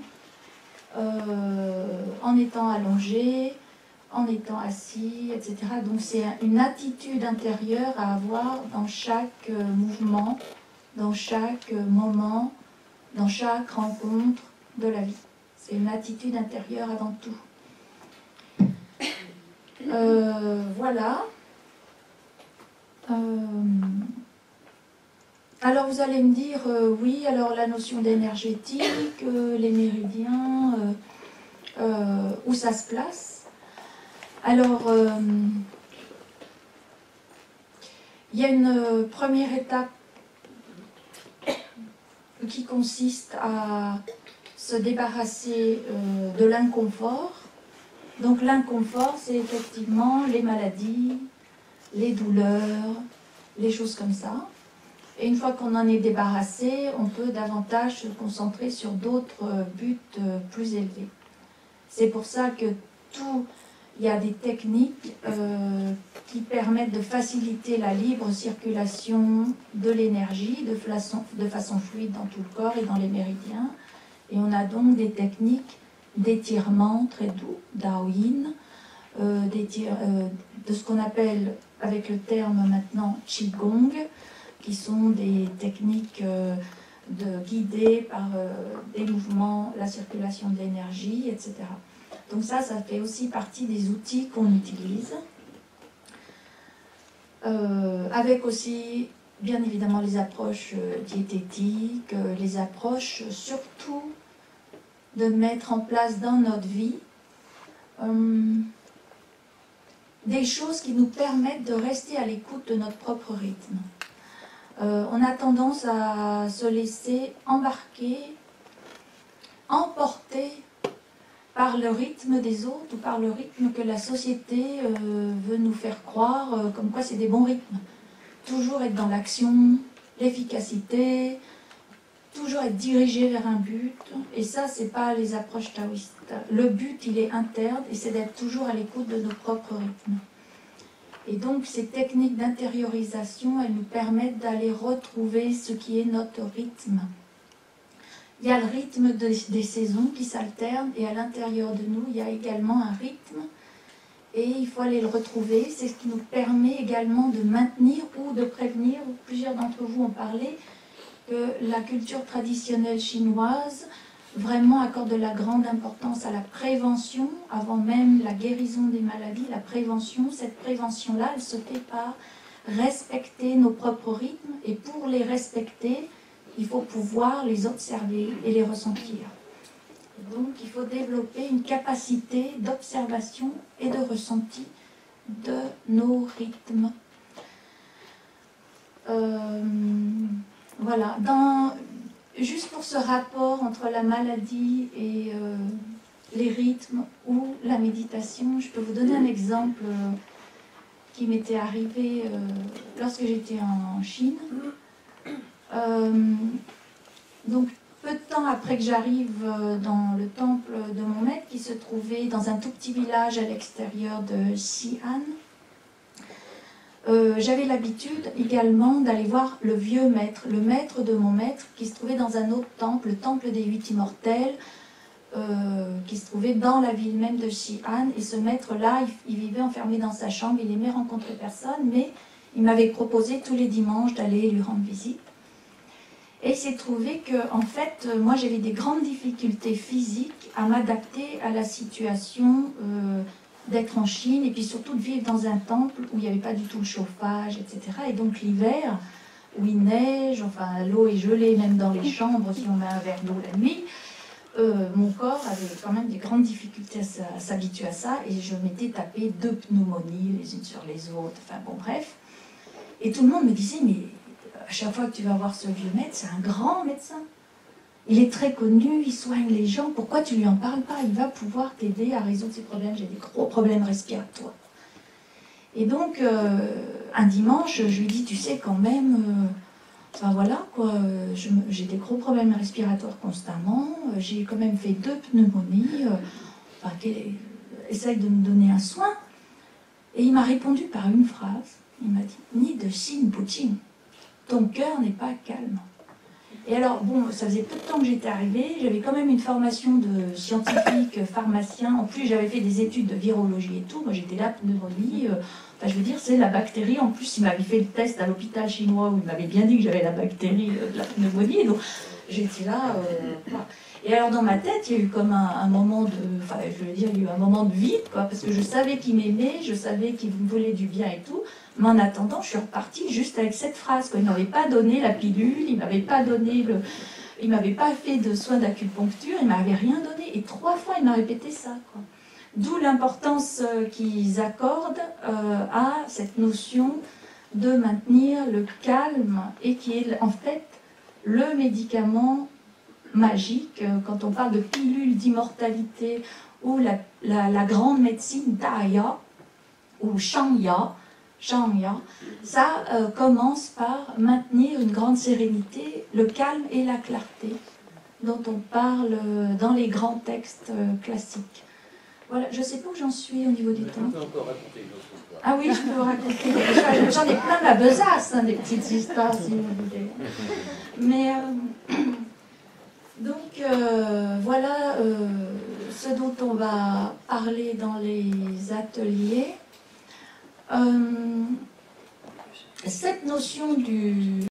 en étant allongé, en étant assis, etc. Donc c'est une attitude intérieure à avoir dans chaque mouvement, dans chaque moment, dans chaque rencontre de la vie. C'est une attitude intérieure avant tout. Voilà. Alors vous allez me dire, oui, alors la notion d'énergétique, les méridiens, où ça se place. Alors, il y a une première étape qui consiste à se débarrasser de l'inconfort. Donc l'inconfort, c'est effectivement les maladies, les douleurs, les choses comme ça. Et une fois qu'on en est débarrassé, on peut davantage se concentrer sur d'autres buts plus élevés. C'est pour ça que il y a des techniques qui permettent de faciliter la libre circulation de l'énergie de façon fluide dans tout le corps et dans les méridiens. Et on a donc des techniques d'étirement très doux, Daoyin, de ce qu'on appelle, avec le terme maintenant, Qigong, qui sont des techniques guidées par des mouvements, la circulation de l'énergie, etc. Donc ça fait aussi partie des outils qu'on utilise. Avec aussi, bien évidemment, les approches diététiques, les approches surtout de mettre en place dans notre vie des choses qui nous permettent de rester à l'écoute de notre propre rythme. On a tendance à se laisser embarquer, emporter par le rythme des autres ou par le rythme que la société veut nous faire croire, comme quoi c'est des bons rythmes. Toujours être dans l'action, l'efficacité, toujours être dirigé vers un but. Et ça, c'est pas les approches taoïstes. Le but, il est interne et c'est d'être toujours à l'écoute de nos propres rythmes. Et donc, ces techniques d'intériorisation, elles nous permettent d'aller retrouver ce qui est notre rythme. Il y a le rythme des saisons qui s'alternent et à l'intérieur de nous, il y a également un rythme et il faut aller le retrouver. C'est ce qui nous permet également de maintenir ou de prévenir, plusieurs d'entre vous ont parlé, que la culture traditionnelle chinoise vraiment accorde de la grande importance à la prévention, avant même la guérison des maladies, la prévention. Cette prévention-là, elle se fait par respecter nos propres rythmes et pour les respecter, il faut pouvoir les observer et les ressentir. Et donc, il faut développer une capacité d'observation et de ressenti de nos rythmes. Voilà. Juste pour ce rapport entre la maladie et les rythmes ou la méditation, je peux vous donner un exemple qui m'était arrivé lorsque j'étais en Chine. Donc, peu de temps après que j'arrive dans le temple de mon maître, qui se trouvait dans un tout petit village à l'extérieur de Xi'an, j'avais l'habitude également d'aller voir le vieux maître, le maître de mon maître, qui se trouvait dans un autre temple, le temple des 8 immortels, qui se trouvait dans la ville même de Xi'an. Et ce maître-là, il vivait enfermé dans sa chambre, il aimait rencontrer personne, mais il m'avait proposé tous les dimanches d'aller lui rendre visite. Et il s'est trouvé que, en fait, moi j'avais des grandes difficultés physiques à m'adapter à la situation d'être en Chine et puis surtout de vivre dans un temple où il n'y avait pas du tout le chauffage, etc. Et donc l'hiver, où il neige, enfin l'eau est gelée même dans les chambres si on met un verre d'eau la nuit, mon corps avait quand même des grandes difficultés à s'habituer à ça et je m'étais tapé 2 pneumonies les unes sur les autres, enfin bon bref. Et tout le monde me disait, mais à chaque fois que tu vas voir ce vieux maître, c'est un grand médecin. Il est très connu, il soigne les gens. Pourquoi tu lui en parles pas? Il va pouvoir t'aider à résoudre ces problèmes. J'ai des gros problèmes respiratoires. Et donc, un dimanche, je lui dis, tu sais quand même, enfin voilà, quoi, j'ai des gros problèmes respiratoires constamment. J'ai quand même fait 2 pneumonies. Enfin, essaye de me donner un soin. Et il m'a répondu par une phrase. Il m'a dit, ni de Xin Puqing. Ton cœur n'est pas calme. Et alors, bon, ça faisait peu de temps que j'étais arrivée, j'avais quand même une formation de scientifique, pharmacien, en plus j'avais fait des études de virologie et tout, moi j'étais là, pneumonie, enfin je veux dire, c'est la bactérie, en plus il m'avait fait le test à l'hôpital chinois où il m'avait bien dit que j'avais la bactérie de la pneumonie, donc j'étais là, voilà. Et alors dans ma tête, il y a eu comme un moment de, enfin je veux dire, il y a eu un moment de vide, quoi, parce que je savais qu'il m'aimait, je savais qu'il me voulait du bien et tout, mais en attendant, je suis repartie juste avec cette phrase, quoi. Il ne m'avait pas donné la pilule, il ne m'avait pas donné il m'avait pas fait de soins d'acupuncture, il ne m'avait rien donné, et 3 fois il m'a répété ça, quoi. D'où l'importance qu'ils accordent à cette notion de maintenir le calme, et qui est en fait le médicament magique, quand on parle de pilule d'immortalité ou la grande médecine Daya ou Shangya, ça commence par maintenir une grande sérénité, le calme et la clarté dont on parle dans les grands textes classiques. Voilà, je ne sais pas où j'en suis au niveau du temps. On peut encore raconter une autre histoire. Ah oui, je peux vous raconter. J'en ai plein la besace, hein, des petites histoires, si vous voulez. Mais, donc, voilà ce dont on va parler dans les ateliers. Cette notion du